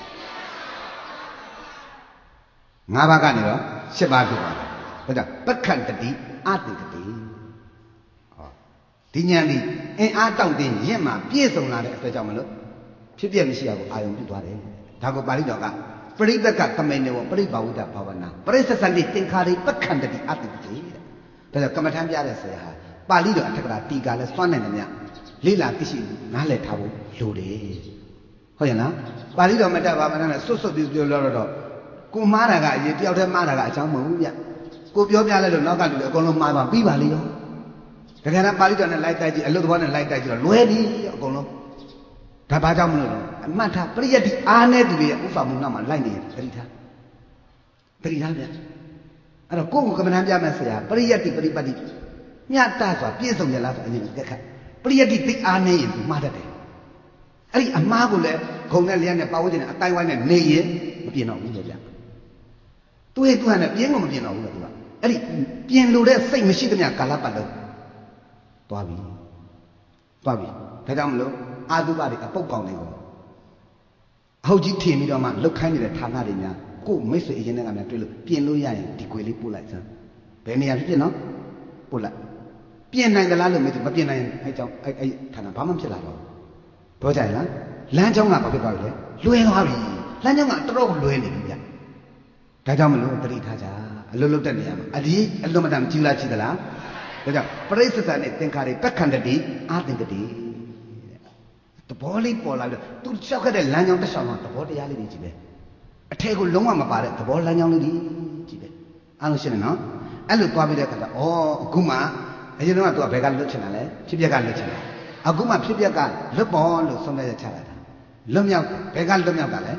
ငါးပါးကနေတော့ရှစ်ပါးဖြစ်သွားတယ်ဒါကြောင့်ပက္ခန္တတိအတ္တိတတိဟောဒီဉာဏ်ဒီအင်အားတောင့်တင်းရင့်မှပြည့်စုံလာတဲ့အတွက်ကြောင့်မလို့ဖြစ်ပြမရှိအောင်အာယုံပြုသွားတယ်ဒါကိုပါဠိတော်ကပရိသကသမိန်နေဝပရိဘာဝိတဘာဝနာပရိသစန္တိသင်္ခါရိပက္ခန္တတိအတ္တိတတိတဲ့ဒါကြောင့်ကမ္မထမ်းပြတဲ့ဆရာဟာပါဠိတော်အထက်ကရာတီကာလဲစွမ်းနိုင်တယ်မြလေးလာသိရှိနားလည်ထားဖို့လိုတယ်ဟုတ်ရဲ့လားပါဠိတော်မတတ်ပါမနဲ့စွတ်စွတ်ပြီးပြောလို့တော့ကိုမှားတာကအရင်တယောက်တည်းမှားတာကအကြောင်းမဟုတ်ဘူးဗျကိုပြောပြလိုက်လို့နောက်ကလူတွေအကုန်လုံးမှားသွားပြီးပါလေရောတကယ်တော့ပါဠိတော်နဲ့လိုက်တိုက်ကြည့်အလုတ်တော်နဲ့လိုက်တိုက်ကြည့်တော့လွဲပြီအကုန်လုံးဒါဘာကြောင့်မလို့လဲအမှတ်ထားပရိယတ်တိအားနဲ့သူတွေရဲ့ဥစ္စာမှုနောက်မှာလိုက်နေတယ်သတိထားသတိထားဗျအဲ့တော့ကိုယ့်ကိုကမ္မဋ္ဌာန်းပြမယ်ဆရာပရိယတ်တိပရိပတ်တိညတဆိုတာပြည့်စုံရလားဆိုအရင်ကက်ခတ်ပရိယတ်တိသိအားနေရင်မှားတတ်တယ်အဲ့ဒီအမှားကိုလည်းခုံနဲ့လျက်နဲ့ပါဝိဇ္ဇနဲ့အတိုင်းဝိုင်းနဲ့နေရင်မပြင်တော့ဘူးဗျသူ့ရဲ့သူ့ဟာနဲ့ပြင်းကိုမပြင်တော့ဘူးလေသူကအဲ့ဒီပြင်လို့တဲ့စိတ်မရှိသမျှကာလပတ်လုံးသွားပြီသွားပြီဒါကြောင့်မလို့အာသုဘတွေအပုတ်ကောင်တွေကိုအဟုတ်ကြီးထင်ပြီးတော့မှလှုပ်ခိုင်းနေတဲ့ဌာနတွေများကို့မိတ်ဆွေအရင်ကများတွေ့လို့ပြင်လို့ရရင်ဒီကွေလေးပို့လိုက်စမ်းဘယ်နေရာဖြစ်ဖြစ်နော်ပို့လိုက်ပြင်နိုင်သလားလို့မပြင်နိုင်ရင်အဲကြောင့်အဲအဲဌာနဘာမှဖြစ်လာတော့ပြောကြရလားလမ်းကြောင်းကဘာဖြစ်သွားပြီလဲလွယ်သွားပြီလမ်းကြောင်းကတော်တော်လွယ်နေပြီဗျဒါကြောင့်မလို့တတိထားကြအလုံးလုံးတက်နေရမှာအဒီအလုံးမတန်ကြည့်လားကြည့်သလားဒါကြောင့်ပရိစ္ဆေသနဲ့သင်္ခါရိပက္ခန္တတိအာသင်္ကတိတဘောလေးပေါ်လာပြီးသူလျှောက်ခဲ့တဲ့လမ်းကြောင်းတစ်လျှောက်မှာသဘောတရားလေးတွေကြည့်ပဲအထက်ကိုလုံးဝမပါတဲ့သဘောလမ်းကြောင်းလေးတွေကြည့်ပဲအားလုံးရှင်းတယ်နော်အဲ့လိုသွားပြီးတဲ့အခါကျဩအခုမှအရင်တော့ကသူကဘယ်ကလွတ်ချင်တာလဲဖြစ်ပျက်ကလွတ်ချင်တာအခုမှဖြစ်ပျက်ကလွတ်ပေါ်လို့ဆုံးဖြတ်ချက်ချလိုက်တာလွတ်မြောက်ဘယ်ကလွတ်မြောက်တာလဲ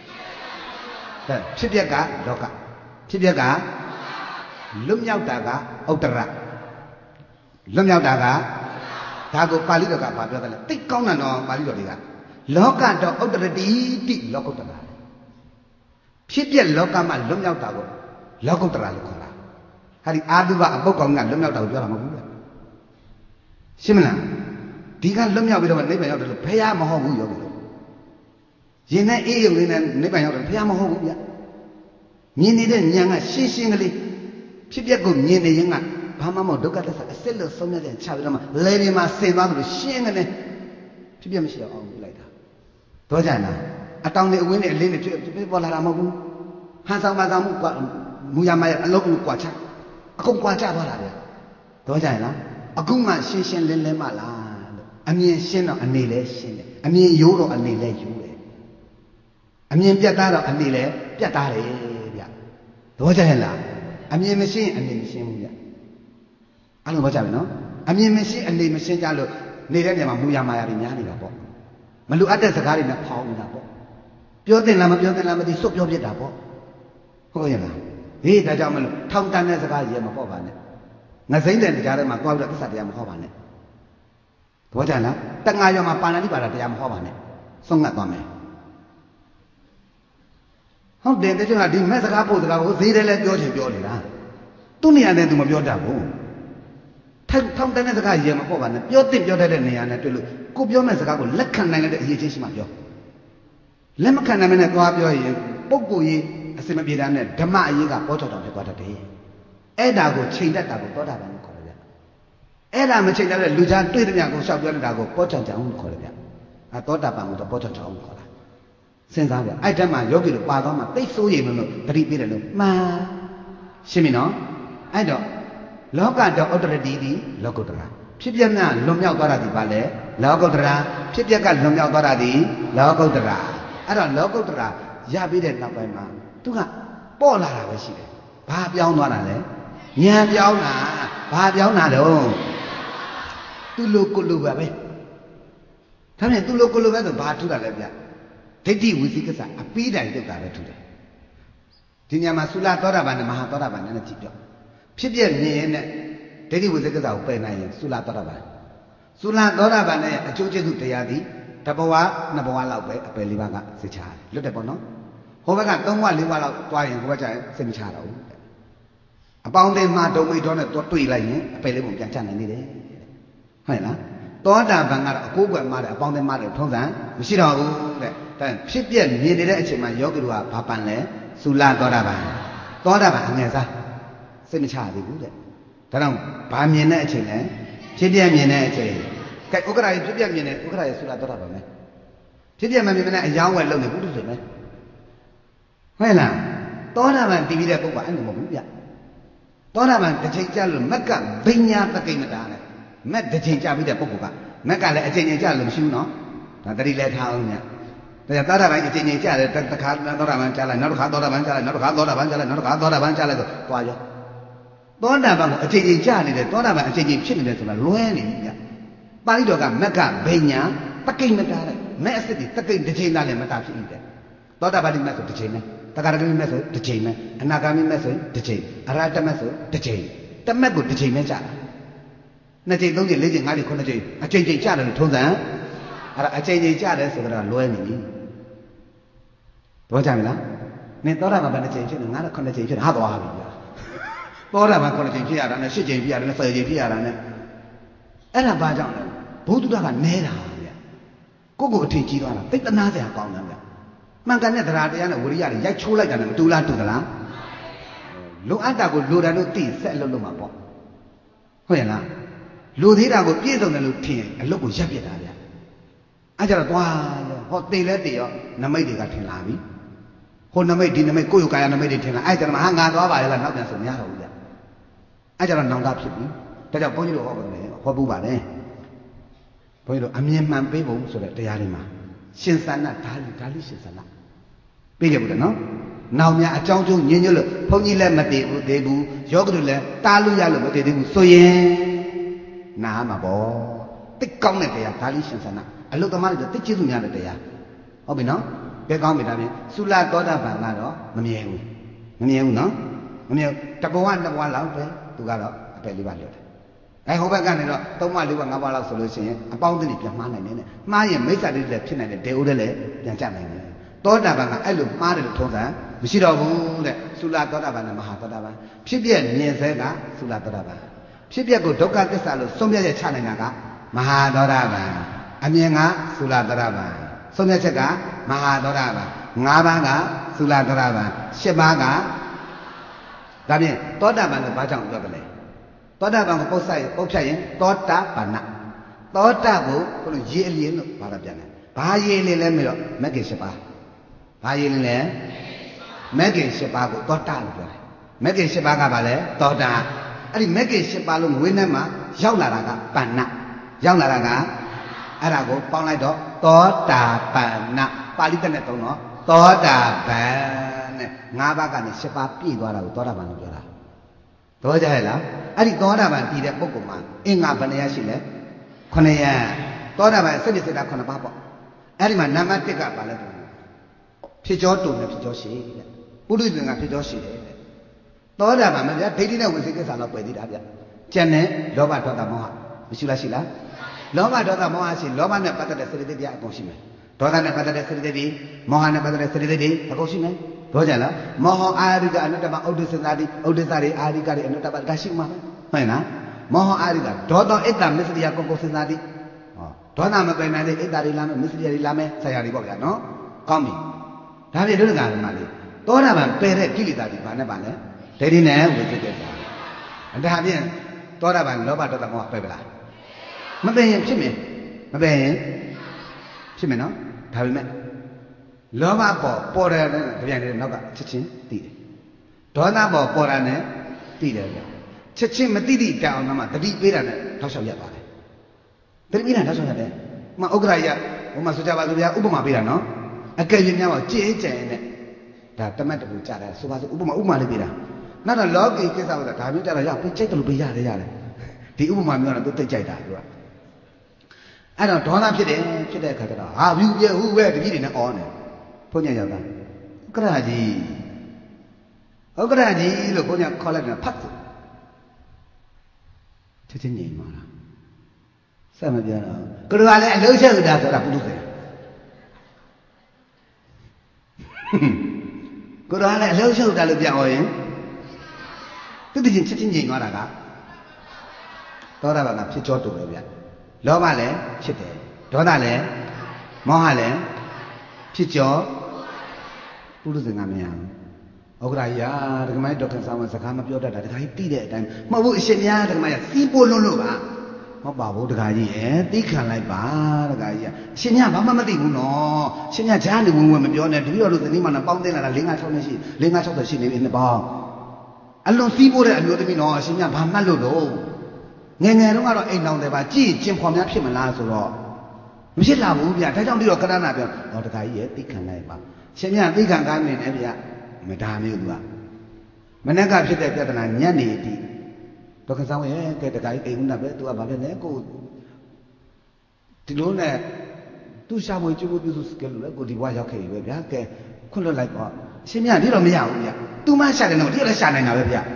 ဖြစ်ပျက်ကလောကဖြစ်ပျက်ကလွတ်မြောက်တာကဥတ္တရလွတ်မြောက်တာကဒါကိုပါဠိတော်ကဘာပြောတယ်လဲသိကောင်းတာတော့ပါဠိတော်တွေကလောကတော့ဥတ္တရတိတိလောကုတ္တရာဖြစ်ပျက်လောကမှာလွတ်မြောက်တာကိုလောကုတ္တရာလို့ခေါ်တာဟာဒီအာတုဘအပုတ်ကောင်ကလွတ်မြောက်တာကိုပြောတာမဟုတ်ဘူးလေရှင်းမလားဒီကလွတ်မြောက်ပြီးတော့နိဗ္ဗာန်ရောက်တယ်လို့ဘုရားမဟုတ်ဘူးယောဂီတို့ရင်နဲ့အေးရုံလေးနဲ့နိဗ္ဗာန်ရောက်တယ်ဘုရားမဟုတ်ဘူးဗျမြင်နေတဲ့ဉာဏ်ကရှင်းရှင်းကလေးဖြစ်ပျက်ကိုမြင်နေရင်ကဘာမှမဟုတ်ဒုက္ခသစ္စာအစစ်လို့ဆုံးဖြတ်တဲ့ချပြီးတော့မှလေဒီမှာဆင်သွားလို့ရှင်းကနေဖြစ်ပျက်မရှိအောင်ပြလိုက်တာတော့ကြလားအတောင်တွေအဝင်းတွေအလင်းတွေဖြစ်ပေါ်လာတာမဟုတ်ဘူးဟန်ဆောင်ပါဆောင်မှုကမူရမရအလုံးကိုကွာချအကုန်ကွာချသွားတာဗျတော့ကြလားအခုမှရှင်းရှင်းလင်းလင်းမှလားလို့အမြင်ရှင်းတော့အနေလဲရှင်းတယ်အမြင်ရိုးတော့အနေလဲရိုးတယ်အမြင်ပြတ်သားတော့အနေလဲပြတ်သားတယ်ဗျတော့ကြလားအမြင်မရှင်းအနေမရှင်းဘူးဗျအဲ့လိုပြောကြမယ်နော်အမြင်မရှင်းအနေမရှင်းကြလို့နေတဲ့နေရာမှာမူရမာယာတွေများနေတာပေါ့မလူအပ်တဲ့စကားတွေနဲ့ဖောင်းနေတာပေါ့ပြောတင်လားမပြောတင်လားမသိစွတ်ပြောပြတာပေါ့ဟုတ်ရဲ့လားဟေးဒါကြောင့်မလို့ထောင်တန်းတဲ့စကားကြီးမပေါ့ပါနဲ့ငစိမ့်တဲ့ကြားထဲမှာသွားပြီးတော့သစ္စာတရားမဟောပါနဲ့ဘောကြလားတငါရောမှာပါဏာတိပါဒတရားမဟောပါနဲ့ဆုံးငတ်သွားမယ်ဟုတ်တယ်တချို့ကဒီမဲ့စကားဖို့စကားကိုဈေးတယ်လဲပြောချင်ပြောနေတာသူ့နေရာနဲ့သူမပြောတတ်ဘူးထောင်ထောင်တန်းတဲ့စကားရေမပေါ့ပါနဲ့ပြောတင်ပြောတတ်တဲ့နေရာနဲ့တွေ့လို့ကိုပြောမဲ့စကားကိုလက်ခံနိုင်တဲ့အရေးချင်းရှိမှပြောလက်မခံနိုင်မဲ့နဲ့သွားပြောရင်ပုဂ္ဂိုလ်ကြီးအစင်မပြေတာနဲ့ဓမ္မအရေးကပေါ်တော်တော်ဖြစ်သွားတတ်တယ်အဲ့ဒါကိုချိန်တတ်တာကိုသောတာပန်လို့ခေါ်တယ်ဗျအဲ့ဒါမချိန်တတ်တဲ့လူချာတွေ့တဲ့များကိုရှောက်ပြောတာကိုပေါ်ချောင်ချောင်လို့ခေါ်တယ်ဗျအဲသောတာပန်ကိုတော့ပေါ်ချောင်ချောင်လို့ခေါ်တာစဉ်းစားဗျအဲ့တည်းမှာယောဂီတို့ပါသွားမှသိစိုးရိမ်လို့တတိပေးတယ်လို့မှန်ရှင်းပြီနော်အဲ့တော့လောကတော့ဥတ္တရတိတိလောကုတ္တရာဖြစ်ပျက်များလွန်မြောက်သွားတာဒီပါလေလောကုတ္တရာဖြစ်ပျက်ကလွန်မြောက်သွားတာဒီလောကုတ္တရာအဲ့တော့လောကုတ္တရာရပြီးတဲ့နောက်ပိုင်းမှာသူကပေါ့လာတာပဲရှိတယ်ဘာပြောင်းသွားတာလဲဉာဏ်ပြောင်းတာဘာပြောင်းတာတော့သူလိုကိုလိုပဲပဲဒါဖြင့်သူလိုကိုလိုပဲဆိုဘာထူတာလဲဗျဒိဋ္ဌိဝိသိကိစ္စအပြီးတိုင်တုတ်တာပဲထူတယ်ဒီညမှာသုလသောတာပန်နဲ့မဟာသောတာပန်နဲ့ကြည့်ပြောဖြစ်ပြမြင်ရင်နဲ့ဒိဋ္ဌိဝိသိကိစ္စကိုပယ်နိုင်ရင်သုလသောတာပန်သုလသောတာပန်နဲ့အကျိုးကျေးဇူးတရားသည်တဘဝနှစ်ဘဝလောက်ပဲအပယ်လေးပါးကစိတ်ချတယ်လွတ်တယ်ပေါ့နော်ဟိုဘက်ကသုံးဘဝလေးဘဝလောက်တွားရင်ဟိုဘက်ကျရင်စိတ်မချတော့ဘူးအပေါင်းအသင်းမှာဒုံမိတ်တော်နဲ့တော့တွေ့လိုက်ရင်အပယ်လေးပုံပြန်ချနိုင်နေတယ်ဟုတ်လားသောတာပန်ကတော့အကိုးကွယ်မှားတယ်အပေါင်းအသင်းမှားတယ်ထုံးစံမရှိတော့ဘူးတဲ့ဒါဖြစ်ပြမြင်နေတဲ့အချိန်မှာယောဂီတို့ကဘာပန်လဲသုလသောတာပန်သောတာပန်အငယ်စားစိတ်မချသေးဘူးတဲ့ဒါတော့ဘာမြင်တဲ့အချိန်လဲဖြစ်ပြမြင်တဲ့အချိန်ကဲဥက္ကရာကြီးဖြစ်ပြမြင်တဲ့ဥက္ကရာကြီးသုလသောတာပန်ပဲဖြစ်ပြမမြင်တဲ့အယောင်းဝယ်လုပ်နေဘူးလို့ဆိုမယ်ဟုတ်လားသောတာပန်တည်ပြီးတဲ့ပုဂ္ဂိုလ်အဲ့လိုမဟုတ်ဘူးဗျသောတာပန်တစ်ချိန်ကြာလို့မက်ကဘိညာသကိမတာနဲ့မက်တစ်ချိန်ကြာပြီးတဲ့ပုဂ္ဂိုလ်ကမက်ကလည်းအချိန်ချင်းကြာလို့မရှိဘူးနော်ဒါတတိလည်းထားအောင်ညဒါကြောင့်သောတာပန်အချိန်ချင်းကြာတယ်တစ်ခါသောတာပန်ကြာလိုက်နောက်တစ်ခါသောတာပန်ကြာလိုက်နောက်တစ်ခါသောတာပန်ကြာလိုက်နောက်တစ်ခါသောတာပန်ကြာလိုက်ဆိုသွားရောသောတာပန်ကိုအချိန်ချင်းကြာနေတယ်သောတာပန်အချိန်ချင်းဖြစ်နေတယ်ဆိုတာလွဲနေပြီဗျပါဠိတော်ကမက်ကဘိညာသကိမတာတဲ့မက်အစစ်ဒီသကိတစ်ချိန်သားလည်းမတာဖြစ်နေတယ်သောတာပန်ဒီမက်ဆိုတစ်ချိန်နဲ့တက္ကရာဂမိမဲ့ဆိုတစ်ချိန်ပဲအနာဂါမိမဲ့ဆိုတစ်ချိန်အရဟတမက်ဆိုတစ်ချိန်တမက်ကိုတစ်ချိန်နဲ့ကြာတာနှစ်ချိန်သုံးချိန်လေးချိန်ငါးချိန်ခုနှစ်ချိန်အချိန်ချိန်ကြာတယ်လို့ထုံးစံအဲ့ဒါအချိန်ချိန်ကြာတယ်ဆိုတော့လွဲနေပြီတော့ကြပြီလားနင်သောတာပန်ဘယ်နှချိန်ဖြစ်လဲငါတော့ခုနှစ်ချိန်ဖြစ်ဟာသွားပြီဗျာသောတာပန်ခုနှစ်ချိန်ဖြစ်ရတာနဲ့ရှစ်ချိန်ဖြစ်ရတယ်နဲ့ဆယ်ချိန်ဖြစ်ရတာနဲ့အဲ့ဒါဘာကြောင့်လဲဘုဒ္ဓကနဲတာဗျာကိုယ့်ကိုအထင်ကြီးသွားတာသိတနာစရာကောင်းတယ်ဗျာမှန်ကန်တဲ့တရားတရားနဲ့ဝိရိယတွေရိုက်ချိုးလိုက်တာနဲ့မတူလားတူသလားလိုအပ်တာကိုလိုတယ်လို့သိဆက်အလုပ်လုပ်မှာပေါ့ဟုတ်ရဲ့လားလိုသေးတာကိုပြည့်စုံတယ်လို့ထင်အလုပ်ကိုရပ်ပြစ်တာဗျအဲကြတော့သွားရောဟောတေလဲတေရောနမိတ်တွေကထင်လာပြီဟိုနမိတ်ဒီနမိတ်ကိုယ့်ယောကာယနမိတ်တွေထင်လာအဲကြတော့ဟာငါသွားပါလေလားနောက်ပြန်ဆိုမရတော့ဘူးဗျအဲကြတော့နောင်တဖြစ်ပြီဒါကြောင့်ဘုန်းကြီးတို့ဟောပါတယ်ဟောပူပါလေဘုန်းကြီးတို့အမြင်မှန်ပေးဖို့ဆိုတဲ့တရားတွေမှာရှင်သန္နဓာလိဓာလိရှင်သန္နပေးကြဘူးလေနော်နောက်များအကြောင်းကျိုးညင်ညွတ်လို့ဘုန်းကြီးလည်းမတည်ဘူးသေးဘူးယောဂတို့လည်းတားလို့ရလို့မတည်သေးဘူးဆိုရင်နားမှာပေါ့တိတ်ကောင်းတဲ့တရားဒါလေးရှင်ဆန္ဒအလုတ်သမားတွေတိတ်ကျေးဇူးများတဲ့တရားဟုတ်ပြီနော်ဘယ်ကောင်းပြီဒါဖြင့်သုလသောတာပန်ကတော့မမြင်ဘူးမမြင်ဘူးနော်မမြင်တဘဝနှစ်ဘဝလောက်ပဲသူကတော့အပယ်လေးပါလွတ်တယ်အဲဟိုဘက်ကနေတော့သုံးဘလေးဘငါးဘလောက်ဆိုလို့ရှိရင်အပေါင်းအသင်းပြန်မှားနိုင်တယ်နဲ့မှားရင်မိစ္ဆာတိလည်းဖြစ်နိုင်တယ်ဒေဥလည်းလည်းပြန်ကြနိုင်တယ်သောတာပန်ကအဲ့လိုမှားတယ်လို့ထုံးစံမရှိတော့ဘူးတဲ့သုလသောတာပန်နဲ့မဟာသောတာပန်ဖြစ်ပြမြင်စေကသုလသောတာပန်ဖြစ်ပြကိုဒုက္ခသစ္စာလို့ဆုံးဖြတ်ချက်ချနိုင်တာကမဟာသောတာပန်အမြင်ကသုလသောတာပန်ဆုံးဖြတ်ချက်ကမဟာသောတာပန်ငါးပါးကသုလသောတာပန်ရှစ်ပါးကဒါဖြင့်သောတာပန်ကိုဘာကြောင့်ပြောကြလဲသောတာပန်ကိုပုတ်ဆိုင်ပုတ်ဖြတ်ရင်သောတာပန်သောတာကိုဘုလို့ရေအလင်းလို့ဘာသာပြန်တယ်ဘာရေအလင်းလဲမလို့မဂ္ဂင်ရှစ်ပါးဘာရေအလင်းလဲမဂ္ဂင်ရှစ်ပါးကိုသောတာလို့ပြောတယ်မဂ္ဂင်ရှစ်ပါးကဘာလဲသောတာအဲ့ဒီမဂ္ဂင်ရှစ်ပါးလုံးငွေနဲ့မှရောက်လာတာကပဏ္ဏရောက်လာတာကအဲ့ဒါကိုပေါင်းလိုက်တော့သောတာပဏ္ဏပါဠိတက်နဲ့သုံးတော့သောတာပန်နဲ့ငါးပါးကနေရှစ်ပါးပြည့်သွားတာကိုသောတာပန်လို့ပြောတာသဘောကျရဲ့လားအဲ့ဒီသောတာပန်တည်တဲ့ပုဂ္ဂိုလ်မှာအင်္ဂါဘယ်နှရရှိလဲခုနှစ်ရသောတာပန်စိတ်စိတ်ဓာတ်ခုနှစ်ပါးပေါ့အဲ့ဒီမှာနံပါတ်တစ်ကဘာလဲဖြစ်ကြောတုံနဲ့ဖြစ်ကြောရှိတဲ့ပုရိသေကဖြစ်ကြောရှိတယ်တဲ့သောတာပန်မဗျာဒိဋ္ဌိနဲ့ဝိသိကိစ္စတော့ပယ်သေးတာဗျကျန်တဲ့လောဘဒေါသမောဟမရှိလားရှိလားလောဘဒေါသမောဟရှိလောဘနဲ့ပတ်သက်တဲ့စေတသိက်ပြအကုန်ရှိမယ်ဒေါသနဲ့ပတ်သက်တဲ့စေတသိက်တွေမောဟနဲ့ပတ်သက်တဲ့စေတသိက်တွေအကုန်ရှိမယ်ပြောကြလားမောဟအာရိကအနုတ္တမဥဒ္ဒစ္စနာတိဥဒ္ဒစ္စရိအာရိကတွေအနုတ္တပဒါရှိမှာပဲဟုတ်လားမောဟအာရိကဒေါသောဣတ္တမစ္စရိယကုက္ကုစဉ်းစားတိဟောဒေါသမပယ်နိုင်တဲ့ဣတ္တတွေလာမယ်မစ္စရိယတွေလာမယ်ဆရာတွေပေါ့ဗျာနော်ကောင်းပြီဒါဖြင့်ဒုက္ခကဓမ္မလေးသောတာပန်ပယ်တဲ့ကိလေသာတွေဘာနဲ့ပါလဲဒိဋ္ဌိနဲ့ဝိသိကိစ္စဒါဖြင့်သောတာပန်လောဘဒေါသမောဟပယ်ပလားမပယ်ရင်ဖြစ်မယ်မပယ်ရင်ဖြစ်မယ်နော်ဒါပေမဲ့လောဘပေါ်ပေါ်တယ်နဲ့ကြပြန်တယ်နောက်ကချက်ချင်းသိတယ်ဒေါသပေါ်ပေါ်တာနဲ့သိတယ်ဗျချက်ချင်းမသိသည့်တောင်အောင်မှတတိပေးတာနဲ့ထောက်လျှောက်ရပါတယ်တတိပေးတာထောက်လျှောက်ရတယ်ဥမာဥက္ကရာယဟိုမှာဆိုကြပါစို့ဗျာဥပမာပေးတာနော်အကယ်၍များပါကြည်ကြံနဲ့ဒါတမတ်တပူကြတယ်ဆိုပါစို့ဥပမာဥပမာလေးပေးတာနောက်တော့လောကီကိစ္စဆိုတာဒါမျိုးကြတော့ရပေးကြိုက်တယ်လို့ပေးရတယ်ရတယ်ဒီဥပမာမျိုးကတော့သူသိကြိုက်တာသူကအဲ့တော့ဒေါသဖြစ်တယ်ဖြစ်တဲ့အခါကျတော့ဟာမြူပြဟူပဲတတိတွေနဲ့အော်နေဘုန်းကြီးရောက်တာဥက္ကရာကြီးဥက္ကရာကြီးလို့ဘုန်းကြီးခေါ်လိုက်တယ်ဖတ်ချက်ချင်းငြိမ်သွားတာဆက်မပြောတော့ကိုယ်ကလည်းအလုံးချက်ဥတာဆိုတာပုထုဇဉ်ကိုယ်ကလည်းအလုံးချက်ဥတာလို့ပြန်ဟောရင်သူတည်ချင်းချက်ချင်းငြိမ်သွားတာကသောတာပန်ကဖြစ်ကြောတူပဲဗျလောဘလည်းဖြစ်တယ်ဒေါသလည်းမောဟလည်းဖြစ်ကြောပုထုဇဉ်ကမရဘူးဥက္ကရာကြီးဒကမကြီးဒေါက်တာဆောင်စကားမပြောတတ်တာဒကာကြီးသိတဲ့အတိုင်းမဟုတ်ဘူးအရှင်များဒကမကြီးစီးပို့လွန်းလို့ပါမဟုတ်ပါဘူးဒကာကြီးရဲ့သိခံလိုက်ပါဒကာကြီးအရှင်များဘာမှမသိဘူးနော်ရှင်များကြားနေဝင်ဝင်မပြောနဲ့တပည့်တော်တို့သတိမှန်ပေါင်းသိလာတာ၄၅၆နှစ်ရှိ၄၅၆၀ရှိနေပြီနှစ်ပေါင်းအလွန်စီးပို့တဲ့အမျိုးသမီးနော်အရှင်များဘာမှတ်လို့တော့ငယ်ငယ်တုန်းကတော့အိမ်တောင်တယ်ပါကြည်ကျင်ဖော်များဖြစ်မလားဆိုတော့မဖြစ်လာဘူးဗျဒါကြောင့်ပြီးတော့ကရဏပြောဟောဒကာကြီးရဲ့သိခံလိုက်ပါရှင်များသိခံကားနေတယ်ဗျမဒါမျိုးသူကမနေ့ကဖြစ်တဲ့ပြဿနာညက်နေပြီဒေါက်တာဆောင်ရဲ့ကဲဒကာကြီးအိမ်ဦးနာပဲသူကဘာဖြစ်လဲကိုဒီလိုနဲ့သူ့ရှာမွေကျိုးပြုစုစကဲလို့လေကိုဒီဘွားရောက်ခဲ့ပြီပဲဗျာကဲခွန့်လွတ်လိုက်ပေါ့ရှင်များဒီတော့မရဘူးဗျသူမှရှာတယ်တော့ဒီလည်းရှာနိုင်တာပဲဗျ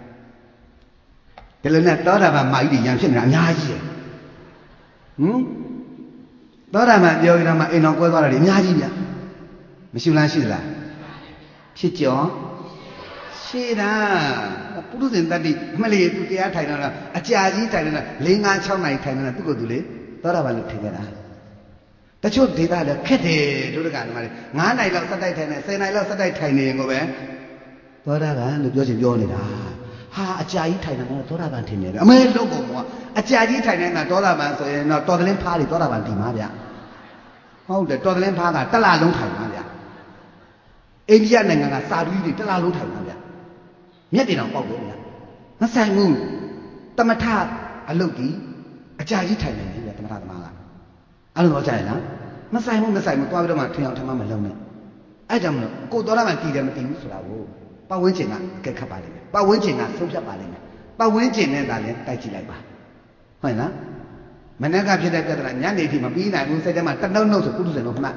ဒီလိုနဲ့သောတာပန်မာကြီးတွေရံဖြစ်နေတာအများကြီးရယ်ဟမ်သောတာပန်ပြောရင်တော့မှအိမ်တော်ကွဲသွားတာတွေအများကြီးဗျမရှိလားရှိသလားဖြစ်ကြောရှိတာပုရုဇဉ်တတ္တိအမလေးသူတရားထိုင်တော့အကြာကြီးထိုင်တော့၄၅၆နိုင်ထိုင်တော့သူ့ကိုယ်သူလေသောတာပန်လို့ထင်ကြတာတချို့ဒေသလည်းခက်တယ်တို့တကလည်း၅နိုင်လောက်စက်တိုက်ထိုင်နေ၁၀နိုင်လောက်စက်တိုက်ထိုင်နေရင်ကိုပဲသောတာပန်လို့ပြောချင်ပြောနေတာဟာအကြာကြီးထိုင်နေတာသောတာပန်ထင်နေတယ်အမေလုံးကုန်ကအကြာကြီးထိုင်နေတာသောတာပန်ဆိုရင်တော့တော်တလင်းဖားတွေသောတာပန်ဒီမှာဗျဟုတ်တယ်တော်တလင်းဖားကတစ်လလုံးထိုင်မှာဗျအိန္ဒိယနိုင်ငံကစာတူးတွေတစ်လလုံးထိုင်မှာဗျမျက်တင်အောင်ပေါက်တယ်ဗျမဆိုင်ဘူးတမထအလုတ်ကြီးအကြာကြီးထိုင်နေတယ်ဗျတမထသမားကအဲ့လိုတော့ကြားရလားမဆိုင်ဘူးမဆိုင်ဘူးတွားပြီးတော့မှထင်အောင်ထမမလုံးနဲ့အဲ့ကြောင့်မလို့ကိုသောတာပန်တည်တယ်မတည်ဘူးဆိုတာကိုပတ်ဝန်းကျင်ကအကဲခတ်ပါလိမ့်မယ်ပတ်ဝန်းကျင်ကဆုံးဖြတ်ပါလိမ့်မယ်ပတ်ဝန်းကျင်နဲ့သာလဲတိုက်ကြည့်လိုက်ပါဟုတ်လားမနေ့ကဖြစ်တဲ့ပြဿနာညနေထိမပြီးနိုင်ဘူးစိတ်ထဲမှာတနှုတ်နှုတ်ဆိုပုထုဇဉ်တို့မှတ်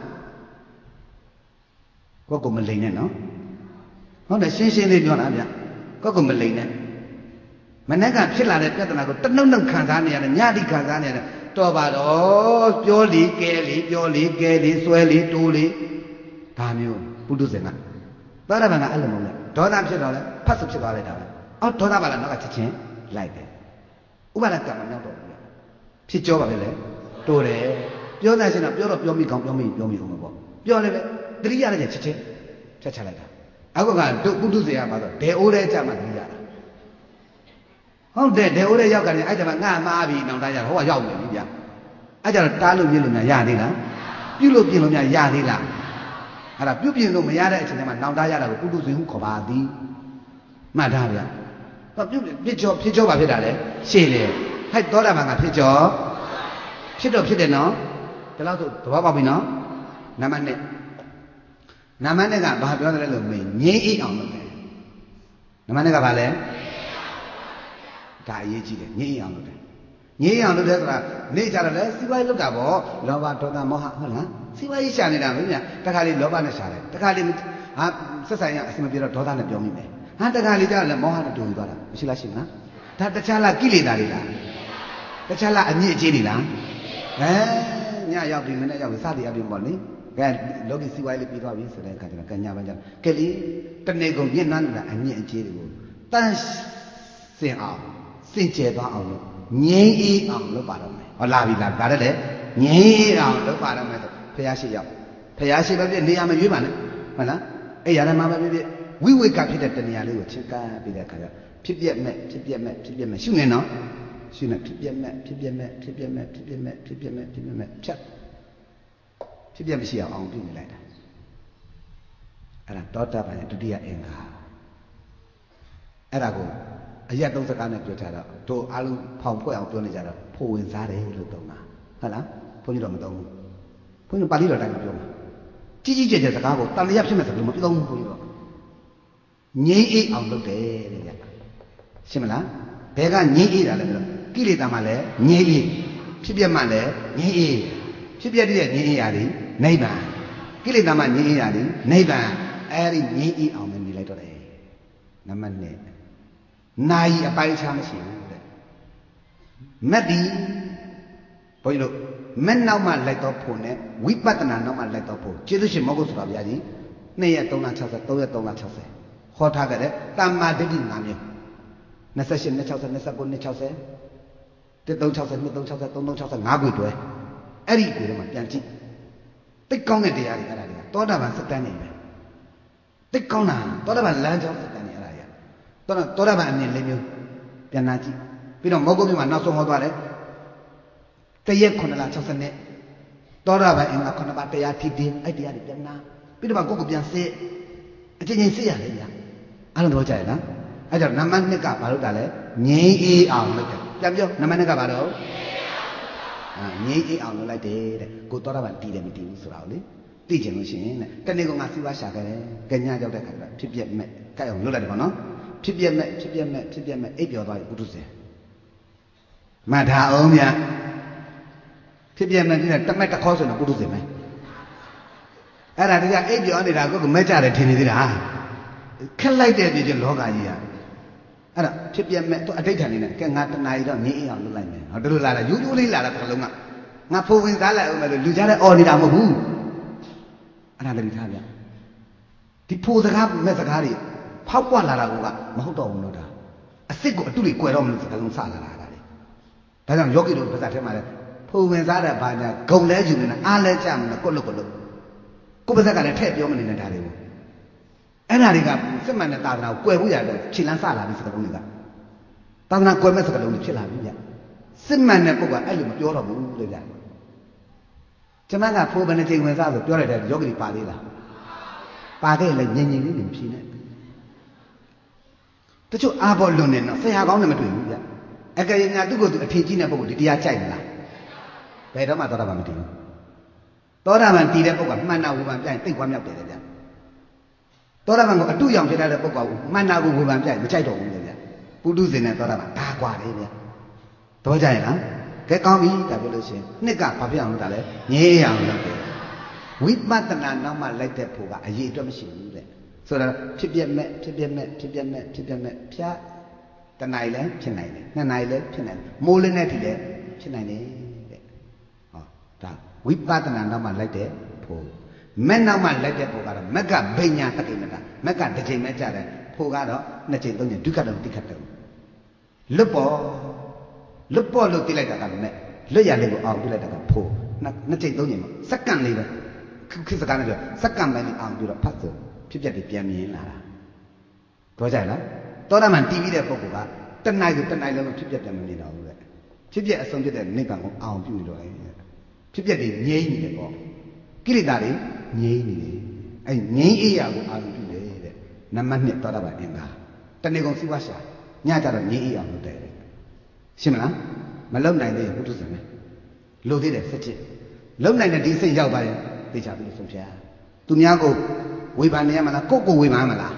ကိုကိုမလိန်နဲ့နော်ဟုတ်တယ်ရှင်းရှင်းလေးပြောတာဗျကိုကိုမလိန်နဲ့မနေ့ကဖြစ်လာတဲ့ပြဿနာကိုတနှုတ်နှုတ်ခံစားနေရတယ်ညတိခံစားနေရတယ်တော်ပါတော့ပြောလီကဲလီပြောလီကဲလီဆွဲလီတိုးလီဒါမျိုးပုထုဇဉ်ကသောတာပန်ကအဲ့လိုမဟုတ်လဲဒေါသဖြစ်တော့လဲဖတ်စုဖြစ်သွားလိုက်တာပဲအော်ဒေါသပါလားနောက်ကချက်ချင်းလိုက်တယ်ဥပါဒကံမမြောက်တော့ဘူးဖြစ်ကြောပါပဲလေတိုးတယ်ပြောနေရှင်တော့ပြောတော့ပြောမိကောင်းပြောမိပြောမိအောင်ပေါ့ပြောလည်းပဲတတိယလည်းချက်ချင်းဖြတ်ချလိုက်တာအခုကတို့ပုထုဇဉ်ကပါတော့ဒေအိုးတဲ့ကြမှာတတိယတာဟုတ်တယ်ဒေအိုးတဲ့ရောက်ကြတယ်အဲ့ဒါမှငါမှားပြီနောင်တရဟိုကရောက်နေပြီဗျအဲ့ကြတော့တားလို့ပြလို့များရသေးလားပြုလို့ပြင်လို့များရသေးလားအဲ့ဒါပြုပြင်လို့မရတဲ့အချိန်မှာနောင်တရတာကိုပုထုဇဉ်ဟုခေါ်ပါသည်မှတ်ထားဗျဟောပြုဖြစ်ကြောဖြစ်ကြောပါဖြစ်တာလေရှင်းတယ်ဟဲ့သောတာပန်ကဖြစ်ကြောဖြစ်တော့ဖြစ်တယ်နော်ဒါတော့ဆိုသဘောပေါက်ပြီနော်နံပါတ်နှစ်နံပါတ်နှစ်ကဘာပြောတယ်လို့မေးငြိမ်းအေးအောင်လုပ်တယ်နံပါတ်နှစ်ကဘာလဲဒါအရေးကြီးတယ်ငြိမ်းအေးအောင်လုပ်တယ်ငြိမ်းအောင်လုပ်တယ်ဆိုတာနေကြတော့လေစီးပွားရေးလုပ်တာပေါ့လောဘဒေါသမောဟဟုတ်လားစီးပွားရေးရှာနေတာမင်းများတခါလေးလောဘနဲ့ရှာတယ်တခါလေးဟာဆက်ဆိုင်ရအစမပြေတော့ဒေါသနဲ့ပြောမိမယ်ဟာတခါလေးကျတော့လေမောဟနဲ့တူသွားတာမရှိလားရှိမလားဒါတခြားလားကိလေသာတွေလားတခြားလားအမြင့်အကျေးတွေလားဟဲညရောက်ပြီမနေ့ရောက်ပြီစသည်အပြင်ပေါ့လေကဲလောကီစီးပွားရေးလေးပြီးသွားပြီဆိုတဲ့အခါကျတော့ကညာပန်းကျကဲလေတနေ့ကုန်ညှဉ်းနှမ်းနေတာအမြင့်အကျေးတွေကိုတန်းစင်အောင်စင်ကြယ်သွားအောင်လို့ငြိမ်းအေးအောင်လုပ်ပါတော့မယ်ဟောလာပြီလားဒါလည်းလေငြိမ်းအေးအောင်လုပ်ပါတော့မယ်ဆိုဖះရှိရောက်ဖះရှိပဲပြနေရာမရွေးပါနဲ့ဟုတ်လားအဲ့ရတဲ့မှာပဲပြပြဝိဝေကဖြစ်တဲ့တနေရာလေးကိုချစ်ကပ်ပြီးတဲ့အခါကျဖြစ်ပြက်မဲ့ဖြစ်ပြက်မဲ့ဖြစ်ပြက်မဲ့ရှုနေနော်ရှုနေဖြစ်ပြက်မဲ့ဖြစ်ပြက်မဲ့ဖြစ်ပြက်မဲ့ဖြစ်ပြက်မဲ့ဖြစ်ပြက်မဲ့ဖြစ်ပြက်မဲ့ဖြတ်ဖြစ်ပြက်မရှိအောင်အောင်ပြုနေလိုက်တာအဲ့ဒါတောတာပန်ရဲ့ဒုတိယအင်္ဂါအဲ့ဒါကိုအရက်သုံးစကားနဲ့ပြောထားတော့တို့အားလုံးဖောင်ဖွဲ့အောင်ပြောနေကြတော့ဖိုဝင်စားတယ်လို့သုံးတာဟုတ်လားဘုန်းကြီးတော့မသုံးဘူးဘုန်းကြီးပါဠိတော်တိုင်းမပြောဘူးကြီးကြီးကျယ်ကျယ်စကားကိုတန်လျက်ဖြစ်မဲ့စကားမပြောဘူးဘုန်းကြီးတော့ငြိမ်းအေးအောင်လုပ်တယ်တဲ့ဗျရှင်းမလားဘယ်ကငြိမ်းအေးတာလဲဆိုတော့ကိလေသာမှလည်းငြိမ်းအေးဖြစ်ပြမှလည်းငြိမ်းအေးဖြစ်ပြတဲ့ငြိမ်းအေးရာတွေနိဗ္ဗာန်ကိလေသာမှငြိမ်းအေးရာတွေနိဗ္ဗာန်အဲ့ဒီငြိမ်းအေးအောင်နေလိုက်တော့တယ်နံပါတ်နှစ်နိုင်အပိုင်းခြားမရှိဘူးတဲ့မက်ဒီဘုန်းကြီးတို့မက်နောက်မှလိုက်တော့ဖို့နဲ့ဝိပဿနာနောက်မှလိုက်တော့ဖို့ကျေးဇူးရှင်မောဂုဆိုတာဗျာကြီးနှစ်ရက်သုံးလ၆၀သုံးရက်သုံးလ၆၀ဟောထားကြတဲ့တမ္မာဒိဋ္ဌိ၅မျိုး၂၈ ၂၆၀ ၂၉ ၂၆၀ ၁၃၆၀ ၂၃၆၀ ၃၃၆၀၅ခုတွဲအဲ့ဒီကိုယ်ထဲမှာပြန်ကြည့်သိကောင်းတဲ့တရားတွေအဲ့ဒါတွေကသောတာပန်စက္ကန့်နေပဲသိကောင်းတာသောတာပန်လမ်းကြောင်းစက္ကန့်နေအဲ့ဒါတွေကသောတာသောတာပန်အမြင်လေးမျိုးပြန်နာကြည့်ပြီးတော့မောဂုမြို့မှာနောက်ဆုံးဟောသွားတယ်တရက်ခုနှစ်လ၆၀နဲ့သောတာပန်အင်္ဂါခုနှစ်ပါးတရားထိတင်းအဲ့တရားတွေပြန်နာပြီးတော့ကိုယ့်ကိုပြန်စစ်အချင်းချင်းစစ်ရတယ်ဗျာအားလုံးတော့ကြရလားအဲ့ကြောင့်နံပါတ်နှစ်ကဘာလို့တာလဲငြိမ်းအေးအောင်လုပ်တယ်ပြန်ပြောနံပါတ်နှစ်ကဘာလို့အာငြိမ်းအေးအောင်လုပ်လိုက်တယ်တဲ့ကိုသောတာပန်တည်တယ်မတည်ဘူးဆိုတာကိုလေသိချင်လို့ရှိရင်တဲ့တနေ့ကငါစီးပွားရှာခဲ့တယ်ကညကြောက်တဲ့ခါကျတော့ဖြစ်ပြက်မဲ့ကြိုက်အောင်လုပ်လိုက်တယ်ပေါ့နော်ဖြစ်ပြက်မဲ့ဖြစ်ပြက်မဲ့ဖြစ်ပြက်မဲ့အိပ်ပျော်သွားပြီပုထုဇဉ်မှတ်ထားအောင်ဗျာဖြစ်ပြက်မဲ့ဒီကတမက်တခေါဆိုတော့ပုထုဇဉ်ပဲအဲ့ဒါတကအိပ်ပျော်နေတာကိုကမဲ့ကြတယ်ထင်နေသေးတာခက်လိုက်တဲ့ပြည်ချင်းလောကကြီးอ่ะအဲ့ဒါဖြစ်ပြမဲ့သူအတိတ်ထန်နေတယ်ကဲငါတနာရီတော့ငြင်းအေးအောင်လုပ်လိုက်မယ်ဟောတို့လိုလာတာယူးယူးလေးလာတာတစ်လုံးကငါဖိုးဝင်စားလိုက်အောင်မယ်လို့လူကြတဲ့အော်နေတာမဟုတ်ဘူးအဲ့ဒါလည်းထားဗျဒီဖိုးစကားမဲ့စကားတွေဖောက်ပွက်လာတာကမဟုတ်တော့ဘူးလို့ဒါအစ်စ်ကိုအတုတွေကွယ်တော့မလို့စကားလုံးစလာတာဒါတွေဒါကြောင့်ယောဂီတို့ပါဇက်ထဲမှာလဲဖိုးဝင်စားတဲ့ဘာညာဂုံလဲယူနေတာအားလဲကြမလို့ကိုလုတ်ကိုလုတ်ကိုပါဇက်ကလည်းထည့်ပြောမနေနဲ့ဒါတွေကိုအဲ့ဒါတွေကစစ်မှန်တဲ့သာသနာကိုကွယ်ဖို့ရတယ်ခြေလမ်းစလာပြီစကားလုံးတွေကသာသနာကွယ်မဲ့စကားလုံးတွေဖြစ်လာပြီဗျစစ်မှန်တဲ့ပုဂ္ဂိုလ်အဲ့လိုမပြောတော့ဘူးလို့ဗျကျွန်မကဖိုးဘယ်နှချိန်ဝင်စားဆိုပြောလိုက်တဲ့ယောဂီပါသေးလားပါခဲ့လေညင်ညင်လေးနေဖြေနေတချို့အာဘောလွန်နေတော့ဆရာကောင်းနဲ့မတွေ့ဘူးဗျအကယ်၍ငါသူ့ကိုယ်သူအထင်ကြီးတဲ့ပုဂ္ဂိုလ်ဒီတရားကြိုက်မလားဘယ်တော့မှသောတာပန်မတည်ဘူးသောတာပန်တည်တဲ့ပုဂ္ဂိုလ်မှန်တာဝူပန်ပြရင်သိပ်ကွာမြောက်တယ်ဗျ多大班个都养起来了不搞，满哪个五万片不摘着我的呀，不都是呢多大班大瓜的呀，多摘了，该讲比代表了些，那个发票我打来，你养了的，为嘛的那那么来的铺个，也这么行的，所以呢，偏偏咩，偏偏咩，偏偏咩，偏偏咩，偏，但哪一类偏哪一类，那哪一类偏哪一类，冇嘞那几类偏哪一类，啊，对，为嘛的那那么来的铺。没那么来的铺盖了，没个白伢得给没得，没个得钱没家的铺盖了，那钱东西都看到都看到。六包，六包六地来的干没，六样那个熬地来的干铺，那那钱东西嘛，十干那个，可是干那个十干买的熬地了，拍走，偏偏的变面啦，多少了？多大门 T V 的铺盖，等那个等那个偏偏变面了，偏偏生活在那个熬地里头，偏偏的捏你的个。ကိလေသာတွေငြိမ်းနေတယ်အဲငြိမ်းအေးရကိုအာရုံပြုတယ်တဲ့နံပါတ်နှစ်သောတာပန်အင်္ဂါတဏှိကုံစီးပွားရှာညကြတော့ငြိမ်းအေးအောင်လုပ်တယ်ရှင်းမလားမလုံနိုင်သေးဘူးဘုဒ္ဓဆံပဲလိုသေးတယ်စက်ချစ်လုံနိုင်တဲ့ဒီစိတ်ရောက်ပါရင်သိချပြီးဆုံးဖြတ်သူများကိုဝေဖန်နေရမလားကိုယ့်ကိုဝေဖန်ရမလား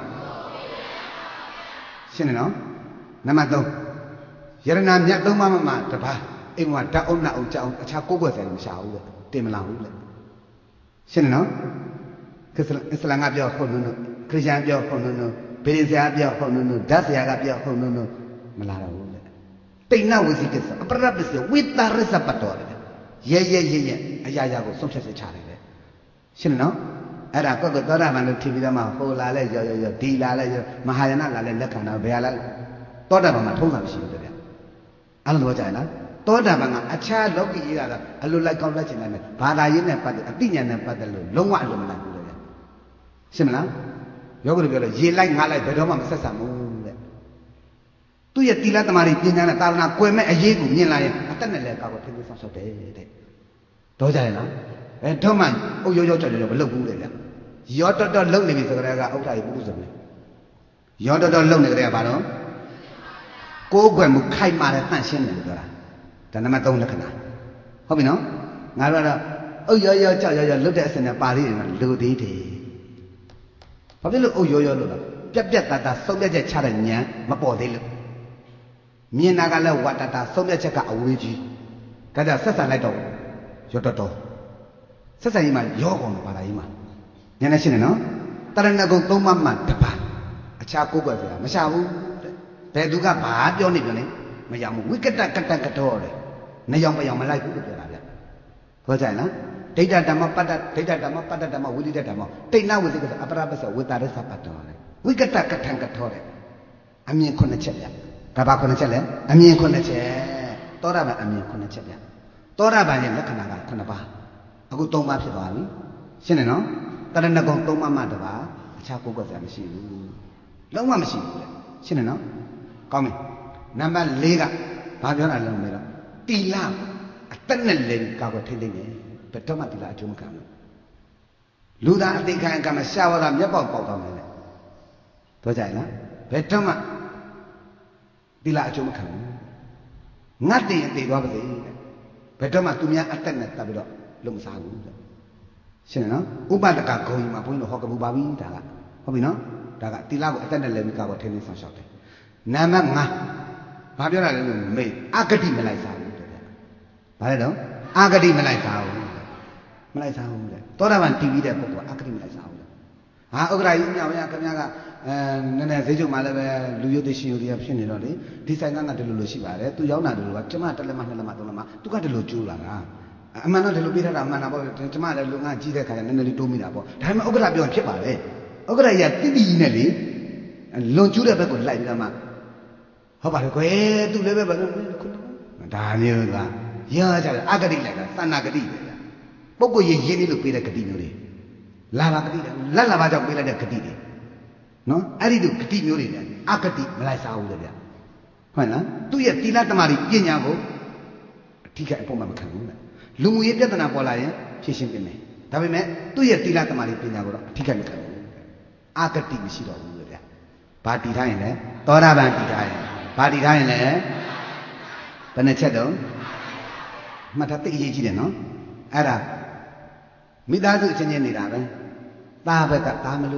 ရှင်းတယ်နော်နံပါတ်သုံးယရဏမြတ်သုံးပါးမှတပါးအိမ်မှာဓာတ်အုပ်နှောက်ကြောင်းအခြားကိုယ်ွယ်ဆိုင်မရှာဘူးလေတင်မလာဘူးလေရှင်းနော်ခရစ်အစ္စလာမ်ကပြောဟုတ်နော်ခရစ်ယာန်ပြောဟုတ်နော်ဗေဒဆရာပြောဟုတ်နော်ဓာတ်ဆရာကပြောဟုတ်နော်မလာတော့ဘူးလေတိဏ္ဏဝစီကစ္စအပရပစ္စဝိတရစ္စပတော်တယ်ရဲရဲရဲရဲအရာရာကိုဆုံးဖြတ်ချက်ချတယ်လေရှင်းနော်အဲ့ဒါကောက်ကောသောတာပန်လို့ထင်ပြီးတော့မှဟိုလာလဲရောရောရောဒီလာလဲရောမဟာယာနလာလဲလက်ခံတော့ဘယ်ဟာလဲသောတာပန်မှာထုံးတာမရှိဘူးတဲ့အဲ့လိုတော့ကြာလားသောတာပန်ကအချားလောကီကြီးကတော့အလိုလိုက်ကောင်းလက်ချင်တယ်ဘာသာရေးနဲ့ပတ်သက်အသိဉာဏ်နဲ့ပတ်သက်လို့လုံးဝအလိုမလိုက်ဘူးလေရှင်းမလားယောဂတွေပြောလို့ရေလိုက်ငါလိုက်ဘယ်တော့မှမဆက်ဆံဘူးတဲ့သူ့ရဲ့တိလသမารီပညာနဲ့သာသနာကွယ်မဲ့အရေးကိုမြင်လာရင်အသက်နဲ့လည်းကောက်ကိုထိန်းသိမ်းဆောင်ရှောက်တယ်တဲ့တော့ကြရလားအဲတော့မှအုတ်ရောရောကြော်ကြော်မလုပ်ဘူးလေဗျရောတော်တော်လုံနေပြီဆိုကြတဲ့ကဥဒ္ဒရာပုရုဇဉ်ပဲရောတော်တော်လုံနေကြတဲ့ကဘာတော့ကိုယ်ကွယ်မှုခိုက်မာတဲ့တန့်ရှင်းတယ်လို့ပြောတာဒါနံပါတ်သုံးလက္ခဏာဟုတ်ပြီနော်ငါတို့ကတော့အုတ်ရောရောကြောက်ရောရောလွတ်တဲ့အစင်နဲ့ပါဠိတွေလူသေးတယ်ဘာဖြစ်လို့အုတ်ရောရောလို့လဲပြက်ပြက်တတ်တာဆုံးဖြတ်ချက်ချတဲ့ဉာဏ်မပေါ်သေးလို့မြင်တာကလည်းဝတ္တတာဆုံးဖြတ်ချက်ကအဝေးကြီးဒါကြောင့်ဆက်ဆံလိုက်တော့ရောတော်တော်ဆက်ဆံရေးမှာရောကုန်တယ်ပါဠိမှာဉာဏ်နဲ့ရှင်းတယ်နော်တရဏဂုံသုံးပါးမှတပါးအခြားကိုယ်ကွယ်ဆိုတာမရှာဘူးဘယ်သူကဘာပြောနေပြောနေမရဘူးဝိကတကတကတော်တယ်နေအောင်မအောင်မလိုက်ဘူးလို့ပြောတာဗျဟုတ်ကြလားဒိဋ္ဌဓမ္မပတ္တဒိဋ္ဌဓမ္မပတ္တဓမ္မဝိလိတဓမ္မတိဏ္ဏဝိသိကဆိုအပရပစ္စဝေတာရသပတ္တောတယ်ဝိကတကထံကထောတယ်အမြင်ခုနှစ်ချက်ဗျဒါပါခုနှစ်ချက်လဲအမြင်ခုနှစ်ချက်သောတာပန်အမြင်ခုနှစ်ချက်ဗျသောတာပန်ရဲ့လက္ခဏာကခုနှစ်ပါးအခုသုံးပါးဖြစ်သွားပြီရှင်းတယ်နော်တရဏဂုံသုံးပါးမှတပါးအခြားကိုယ်ကွယ်စရာမရှိဘူးလုံးဝမရှိဘူးလေရှင်းတယ်နော်ကောင်းပြီနံပါတ်၄ကဘာပြောတာလဲလို့မေးတော့တီလာအသက်နဲ့လည်းကာကွယ်ထိန်းသိမ်းတယ်ဘယ်တော့မှတီလာအကျိုးမခံဘူးလူသားအသိခံကမှရှားဝါဒမျက်ပေါက်ပေါက်သွားမယ်လေတော့ကြိုင်လားဘယ်တော့မှတီလာအကျိုးမခံဘူးငတ်တင်တည်သွားပါစေဘယ်တော့မှသူများအသက်နဲ့တပ်ပြီးတော့လုံးမစားဘူးရှင်းတယ်နော်ဥပဒကဂုံကြီးမှာဘုန်းကြီးတို့ဟောကပူပါပြီဒါကဟုတ်ပြီနော်ဒါကတီလာကိုအသက်နဲ့လည်းကာကွယ်ထိန်းသိမ်းဆောင်ရှောက်တယ်နံပါတ်၅ဘာပြောတာလဲလို့မေးအဂတိမလိုက်စားဘူးတဲ့ဘာလဲတော့အဂတိမလိုက်စားဘူးမလိုက်စားဘူးတဲ့သောတာပန်တည်ပြီးတဲ့ပုဂ္ဂိုလ်အဂတိမလိုက်စားဘူးတဲ့ဟာဥက္ကရာကြီးမြောင်ရခင်ဗျားကအဲနည်းနည်းဈေးချုပ်မှလည်းပဲလူရုပ်သိရှင်ရုပ်တွေကဖြစ်နေတော့လေဒီဆိုင်ကကဒီလိုလိုရှိပါတယ်သူရောက်တာဒီလိုကကျမတစ်လက်မှနှစ်လက်မှသုံးလက်မှသူကဒီလိုကျိုးလာတာအမှန်တော့ဒီလိုပြထားတာအမှန်တာပေါ့ကျမလည်းလူငါကြီးတဲ့ခါကျနည်းနည်းလေးတိုးမိတာပေါ့ဒါပေမဲ့ဥက္ကရာပြောရင်ဖြစ်ပါလေဥက္ကရာကြီးကတိတိနဲ့လေလွန်ကျူးတဲ့ဘက်ကိုလိုက်ပြီးတော့မှဟုတ်ပါလေကွယ်သူလည်းပဲဘာလို့ဒါမျိုးကရကြတယ်အဂတိလိုက်တာသဏ္ဍဂတိပဲပုဂ္ဂိုလ်ရင်ရင်းနေလို့ပေးတဲ့ဂတိမျိုးတွေလာလာဂတိလက်လာပါကြောင့်ပေးလိုက်တဲ့ဂတိတွေနော်အဲ့ဒီလိုဂတိမျိုးတွေနဲ့အဂတိမလိုက်စားဘူးလေဗျဟုတ်လားသူ့ရဲ့သီလသမารီပညာကိုအထီးကအပေါ်မှာမခံဘူးလေလူမှုရေးပြဿနာပေါ်လာရင်ဖြေရှင်းပေးမယ်ဒါပေမဲ့သူ့ရဲ့သီလသမารီပညာကိုတော့အထီးကမခံဘူးအဂတိမရှိတော့ဘူးလေဗျဘာတည်ထားရင်လဲသောတာပန်တည်ထားရင်ဘာတည်ထားရင်လဲဘယ်နှချက်တော့မှတ်ထားသိအရေးကြီးတယ်နော်အဲ့ဒါမိသားစုအချင်းချင်းနေတာပဲသားဘက်ကသားမလို့လို့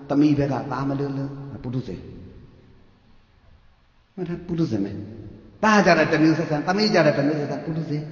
tami beka tama lulu putu se mana putu se me ta jara tami se san tami jara tami se san putu se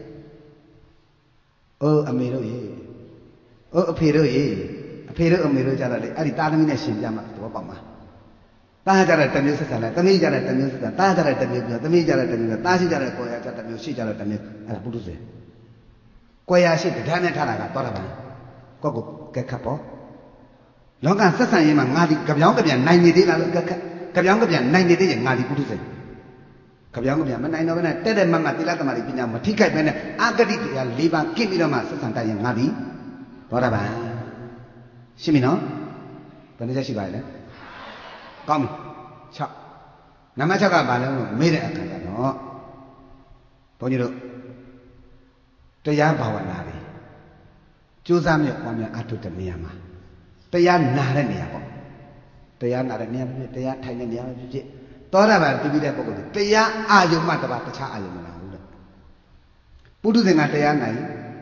oh ame ro ye oh aphe ro ye aphe ro ame ro jara le ari ta tami ne shin piya ma to pa ma ta jara tami se san la tami jara tami se san ta jara tami piya tami jara tami ta shi jara ko ya jara tami shi jara tami ara putu se ko ya shi da ne tha la ka to da ba ko ko ke kha poလောကဆက်ဆံရေးမှာငါဒီကြပြောင်းကြပြန်နိုင်နေသေးလားလို့ကြပြောင်းကြပြန်နိုင်နေသေးရင်ငါဒီပုထုဇဉ်ကြပြောင်းကြပြန်မနိုင်တော့ဘဲနဲ့တက်တဲ့မမသီလသမารိပညာမထိခိုက်ဘဲနဲ့အာဂတိတရား၄ပါးကင်းပြီးတော့မှဆက်ဆံတတ်ရင်ငါဒီသောတာပန်ရှင်းပြီနော်ဘယ်နှချက်ရှိပါလဲကောင်းပြီ၆နံပါတ်၆ကဘာလဲလို့မေးတဲ့အခါကျတော့ဘုန်းကြီးတို့တရားဘာဝနာတွေကြိုးစားမြတ်ပွားများအထုတဲ့နေရာမှာတရားနာတဲ့နေရာပေါ့တရားနာတဲ့နေရာဖြစ်ဖြစ်တရားထိုင်တဲ့နေရာဖြစ်ဖြစ်သောတာပန်တည်ပြီးတဲ့ပုဂ္ဂိုလ်တရားအာယုံမှတပါတခြားအာယုံမနာဘူးတဲ့ပုထုဇဉ်ကတရားနိုင်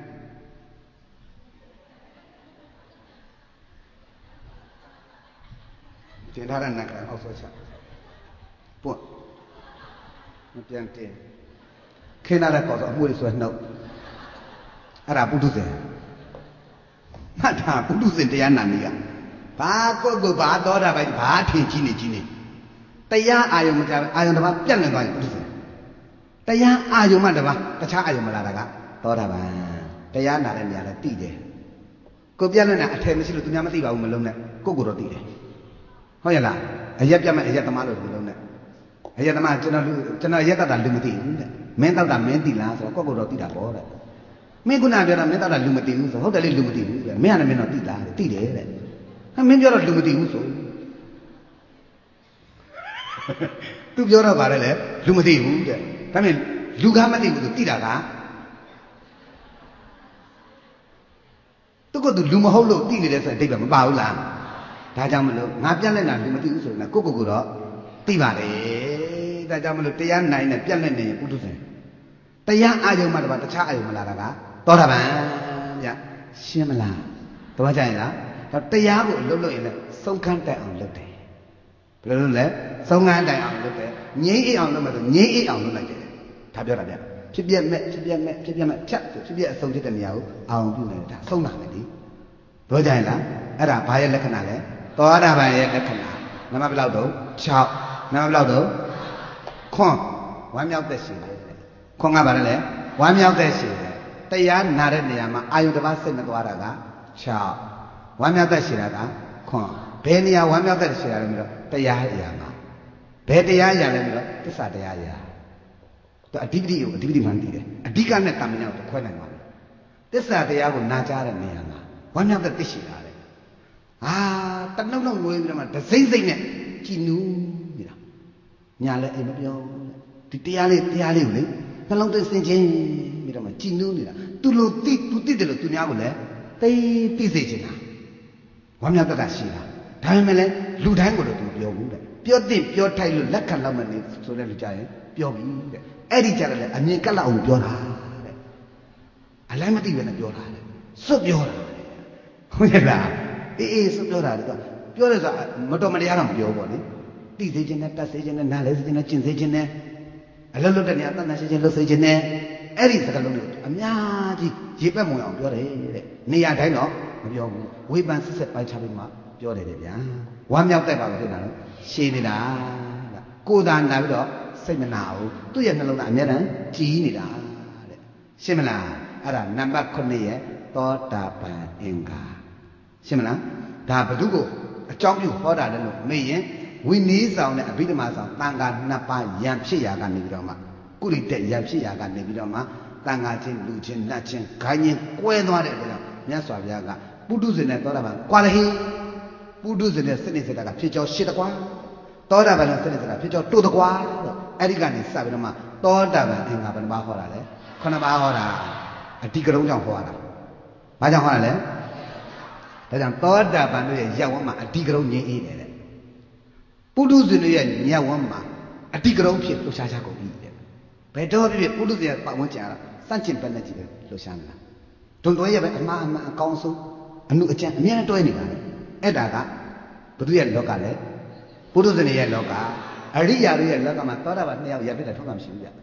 ကျင်ထားတဲ့နတ်ကအောက်ဆောချပွတ်မပြန်တင်ခင်းလာတဲ့ကောဆိုအမှုတွေဆိုနှုတ်အဲ့ဒါပုထုဇဉ်မှတ်တာပုထုဇဉ်တရားနာနေရဘာကိုကိုဘာတော်တာပဲဘာထင်ကြီးနေကြီးနေတရားအာယုံမကြအာယုံတစ်ပါးပြတ်နေသွားရင်ပုထုဇဉ်တရားအာယုံမှတစ်ပါးတခြားအာယုံမလာတာကသောတာပန်တရားနာတဲ့နေရာလဲသိတယ်ကိုပြတ်နေတာအထယ်မရှိလို့သူများမသိပါဘူးမလုံးနဲ့ကိုကိုတော့သိတယ်ဟုတ်ရဲ့လားအရက်ပြတ်မဲ့အရက်သမားလို့မလုံးနဲ့အရက်သမားကျွန်တော်ကျွန်တော်အရက်တတ်တာလူမသိဘူးတဲ့မင်းတောက်တာမင်းသိလားဆိုတော့ကိုကိုတော့သိတာပေါ့တဲ့မင်းခုနပြောတာမင်းတောက်တာလူမသိဘူးဆိုဟုတ်တယ်လေလူမသိဘူးတဲ့မင်းကလည်းမင်းတော့သိတာသိတယ်တဲ့ဟာမင်းပြောတော့လူမသိဘူးဆိုသူပြောတော့ဗါတယ်လေလူမသိဘူးတဲ့ဒါပေမဲ့လူကားမသိဘူးဆိုသိတာကသူကသူလူမဟုတ်လို့သိနေတယ်ဆိုရင်အဓိပ္ပာယ်မပါဘူးလားဒါကြောင့်မလို့ငါပြက်လက်တာလူမသိဘူးဆိုရင်ကိုကိုကိုတော့သိပါတယ်ဒါကြောင့်မလို့တရားနိုင်နဲ့ပြက်လက်နေရင်ပုထုဇဉ်တရားအာယုံမှတပါတခြားအာယုံမလာတာကသောတာပန်ဗျရှင်းမလားတော့ကြရင်လားတရားကိုလှုပ်လို့ရင်လည်းသုံးခန်းတက်အောင်လုပ်တယ်ဘယ်လိုလုပ်လဲသုံးခန်းတက်အောင်လုပ်တယ်ငြိမ်းအေးအောင်လုပ်မှဆိုငြိမ်းအေးအောင်လုပ်လိုက်တယ်ဒါပြောတာဗျဖြစ်ပြက်မဲ့ဖြစ်ပြက်မဲ့ဖြစ်ပြက်မဲ့ဖြတ်ဖြစ်ပြက်အဆုံးဖြစ်တဲ့နေရာကိုအောင်ပြုနေတယ်ဒါဆုံးတာပဲဒီတော့ကြရင်လားအဲ့ဒါဘာရဲ့လက္ခဏာလဲသောတာပန်ရဲ့လက္ခဏာနံပါတ်ဘယ်လောက်တော့၆နံပါတ်ဘယ်လောက်တော့ခွန်းဝမ်းမြောက်သက်ရှင်တယ်ခွန်းကဘာလဲလဲဝမ်းမြောက်သက်ရှင်တယ်တရားနာတဲ့နေရာမှာအာယုတစ်ပါးစိတ်မသွားတာက၆ဝမ်းမြောက်သက်ရှင်တာကခွန်းဘယ်နေရာဝမ်းမြောက်သက်ရှင်တာလဲပြီးတော့တရားအရာမှာဘယ်တရားအရာလဲပြီးတော့သစ္စာတရားအရာသူအဓိပတိကိုအဓိပတိမှန်တည်တယ်အဓိကနဲ့တမန်ရောက်တော့ခွဲနိုင်ပါဘူးသစ္စာတရားကိုနာကြားတဲ့နေရာမှာဝမ်းမြောက်သက်သိရှိတာလေအာတနှုတ်နှုတ်ငွေပြီးတော့မှဒစိမ့်စိမ့်နဲ့ကြည်နူးနေတာညာလည်းအိမ်မပြောဒီတရားလေးတရားလေးကိုလေနှလုံးသွင်းစင်ချင်းပြီးတော့မှကြည်နူးနေတာသူလိုသိသူသိတယ်လို့သူများကိုလည်းသိသိစေချင်တာဝမ်းမြောက်သက်တာရှိတာဒါပေမဲ့လည်းလူတိုင်းကိုတော့သူပြောဘူးတဲ့ပြောတဲ့ပြောထိုက်လို့လက်ခံလောက်မှနေဆိုတဲ့လူကြရင်ပြောပြီတဲ့အဲ့ဒီကြတယ်လေအမြင်ကက်လောက်အောင်ပြောတာတဲ့အလိုက်မသိပဲနဲ့ပြောတာတဲ့စွတ်ပြောတာဟုတ်ရဲ့လားအေးအေးစွတ်ပြောတာလေတော့ပြောတယ်ဆိုတာမတော်မတရားတော့မပြောဘူးပေါ့လေသိစေခြင်းနဲ့တတ်စေခြင်းနဲ့နားလဲစေခြင်းနဲ့ကျင့်စေခြင်းနဲ့အလုံးလုံးတဲ့နေရာတတ်တတ်ရှင်းရှင်းလုပ်စေခြင်းနဲ့အဲ့ဒီစကားလုံးတွေအများကြီးရေပက်မဝင်အောင်ပြောတယ်တဲ့နေရာတိုင်းတော့မပြောဘူးဝေဖန်စစ်စစ်ပိုင်းခြားပြီးမှပြောတယ်တဲ့ဗျာဝမ်းမြောက်တဲ့ပါလို့ဖြစ်တာလို့ရှင်းနေတာတဲ့ကိုယ်သာနာပြီးတော့စိတ်မနာဘူးသူ့ရဲ့နှလုံးသားအများတန်းကြည်နေတာတဲ့ရှင်းမလားအဲ့ဒါနံပါတ်ခုနှစ်ရဲ့သောတာပန်အင်္ဂါရှင်းမလားဒါဘု து ကိုအကြောင်းပြုဟောတာလည်းလို့မေ့ရင်ဝိနည်းဆောင်နဲ့အဘိဓမ္မာဆောင်တန်ခါနှစ်ပါးယံဖြစ်ရာကနေပြီးတော့မှကုရိတက်ယံဖြစ်ရာကနေပြီးတော့မှတန်ခါချင်းလူချင်းနတ်ချင်းဂိုင်းချင်းကွဲသွားတဲ့အတွက်မြတ်စွာဘုရားကပုထုဇဉ်နဲ့သောတာပန်ကွာလဟိပုထုဇဉ်နဲ့စိတ်နေစိတ်တာကဖြစ်ကြောရှစ်တကွာသောတာပန်နဲ့စိတ်နေစိတ်တာဖြစ်ကြောတိုးတကွာတော့အဲ့ဒီကနေစပြီးတော့မှသောတာပန်အင်္ဂါဘယ်နှပါးဟောတာလဲခုနှစ်ပါးဟောတာအဓိကရုံးကြောင့်ဟောတာဘာကြောင့်ဟောတာလဲဒါကြောင့်သောတာပန်တို့ရဲ့ရပ်ဝန်းမှာအဓိကရုံးငြိမ်းအေးတယ်တဲ့ပုထုဇဉ်တို့ရဲ့ညက်ဝန်းမှာအဓိကရုံးဖြစ်လှူရှားကြကုန်ပြီတဲ့ဘယ်တော့ဖြစ်ဖြစ်ပုထုဇဉ်ရဲ့ပတ်ဝန်းကျင်ကစန့်ကျင်ဘက်နဲ့ကြည့်ပဲလှူရှားနေတာဒုံတွဲရဲ့ပဲအမှားအမှန်အကောင်းဆုံးအမှုအကျင့်အများနဲ့တွဲနေတာလေအဲ့ဒါက Betul ya loka le, putus ni ya loka, hari ya hari ya loka mah tora ban ni ya kita thong kam sih ya,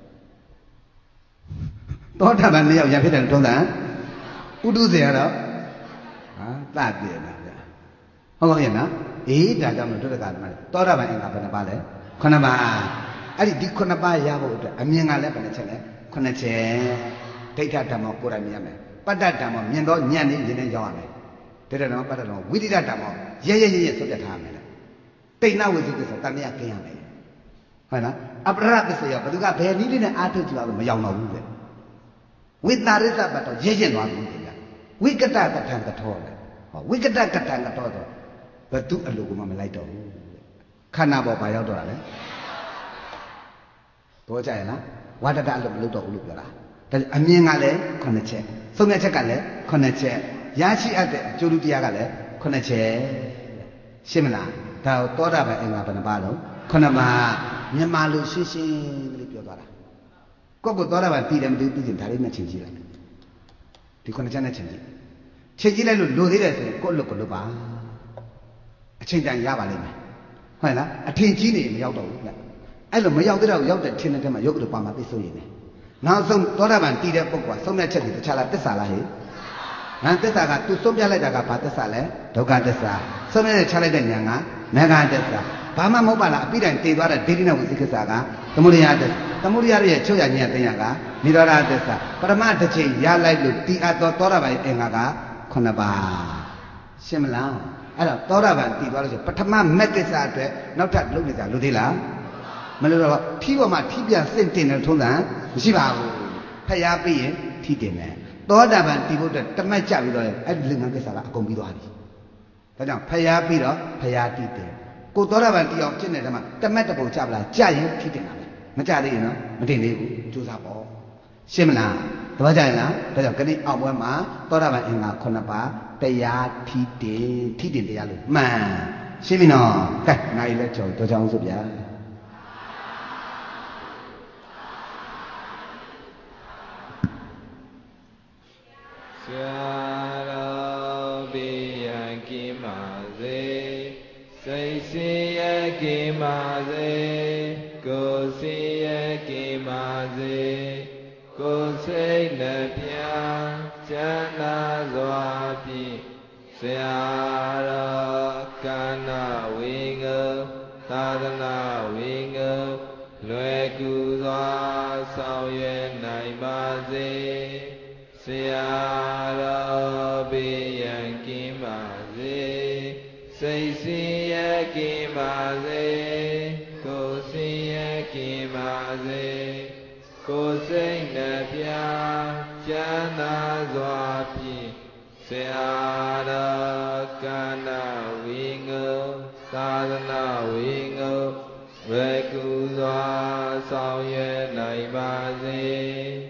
tora ban ni ya kita thong dah, putus ya lo, ah tak dia na, apa ya na, eh dah jam itu dah kan mana, tora ban enggak pernah balik, kenapa? Ari di kenapa ya bu, ambil ngalih pernah cene, kena cene, tidak ada mau kurang ni ame, pada ada mau nyendo nyani nyani jawab ame. Tidak nama pada nama, widi dah damo, ye ye ye ye sudah tahu mana. Tina widi tu sudah tanya kaya mana. Mana? Apa rasa saya? Betul kan? Behani ni ada juga tu, macam mana wudi. Widi nari tak betul, ye ye nama wudi ya. Widi kata kata kata orang, widi kata kata kata orang. Betul alu guma melai tu. Kana bawa payah tu ada. Tu aja na. Wadah dah alu alu tu alu berah. Tapi ambil ngalih kena cek, semua cek ngalih kena cek. Yasi ada juru dia kale, kena cek, semula. Tahu tora apa enggak pernah balu, kena mah nyamalu sisi beli tora. Kau buat tora apa tidak mesti tidak hari nak cincin lagi. Di kena cina cincin, cincin lalu lu dia tu, kau lu kau lu bah, cincin ya balik ni, hai lah, cincin ni mau tahu, ai lu mau tahu dia mau tahu cincin dia mah, yuk lu pamah besok ini. Nah, so tora apa tidak pokok, so macam ni tu cakap tersalah he. Nanti tak tu somnya lagi tak apa tersalah, doa tersalah. Somnya cakap dia nyanga, naga tersalah. Pama mau bala, api dan tiada ada diri nak usik kesaka. Kemudian ada, kemudian ada cuci nyata nyanga, ni ada tersalah. Pada mana terjadi, ya lagi ti atau tora bayi engaga, kena bah. Semula, ada tora bayi ti tora je. Pertama mek tersalah tu, nak tak lu ni tak lu dilah. Malu tiba mah tiba sentin tu dah, mesti bahu. Payah api tiada. Tora ban tiba tu termai cakap itu, ada lengan kesalahan aku biru hari. Kadang payah api dah, payah tiada. Kau tora ban tiap jenis sama, termai tu kau cakap lah, jaya tiada nak. Macam ni no, macam ni tu siapa? Semula, tu aja lah. Kadang kini awal mah tora ban enggak kenapa payah tiada, tiada dia lu. Mah, semina, kan? Nai lecau, tu jangan subya. Kimaze, kosiye kimaze, kosei nepya, jana zoapi, seara kana winga, tadana winga, luegu zoa sauye naimaze, seara biyan kimaze, seisiye kimaze. Kimaze, kosei nepya, jana zoapi, seara kana wingo, sadana wingo, reku zoa sauye naimaze,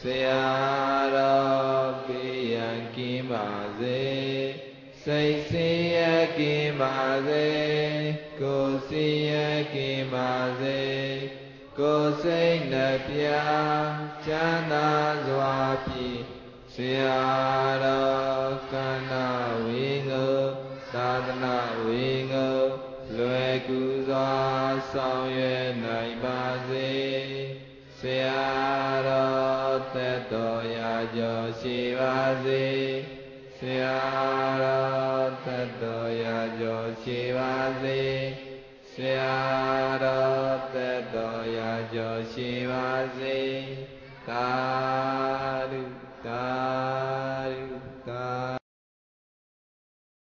seara biyan kimaze, seisiye kimaze, kosiye kimaze, kosei nepya, jana zoapi, seara kana wingo, sadana wingo, luegu zoa sauye naimaze, seara teto yajo shivaze, seara teto yajo shivaze, seara teto yajo shivaze, ta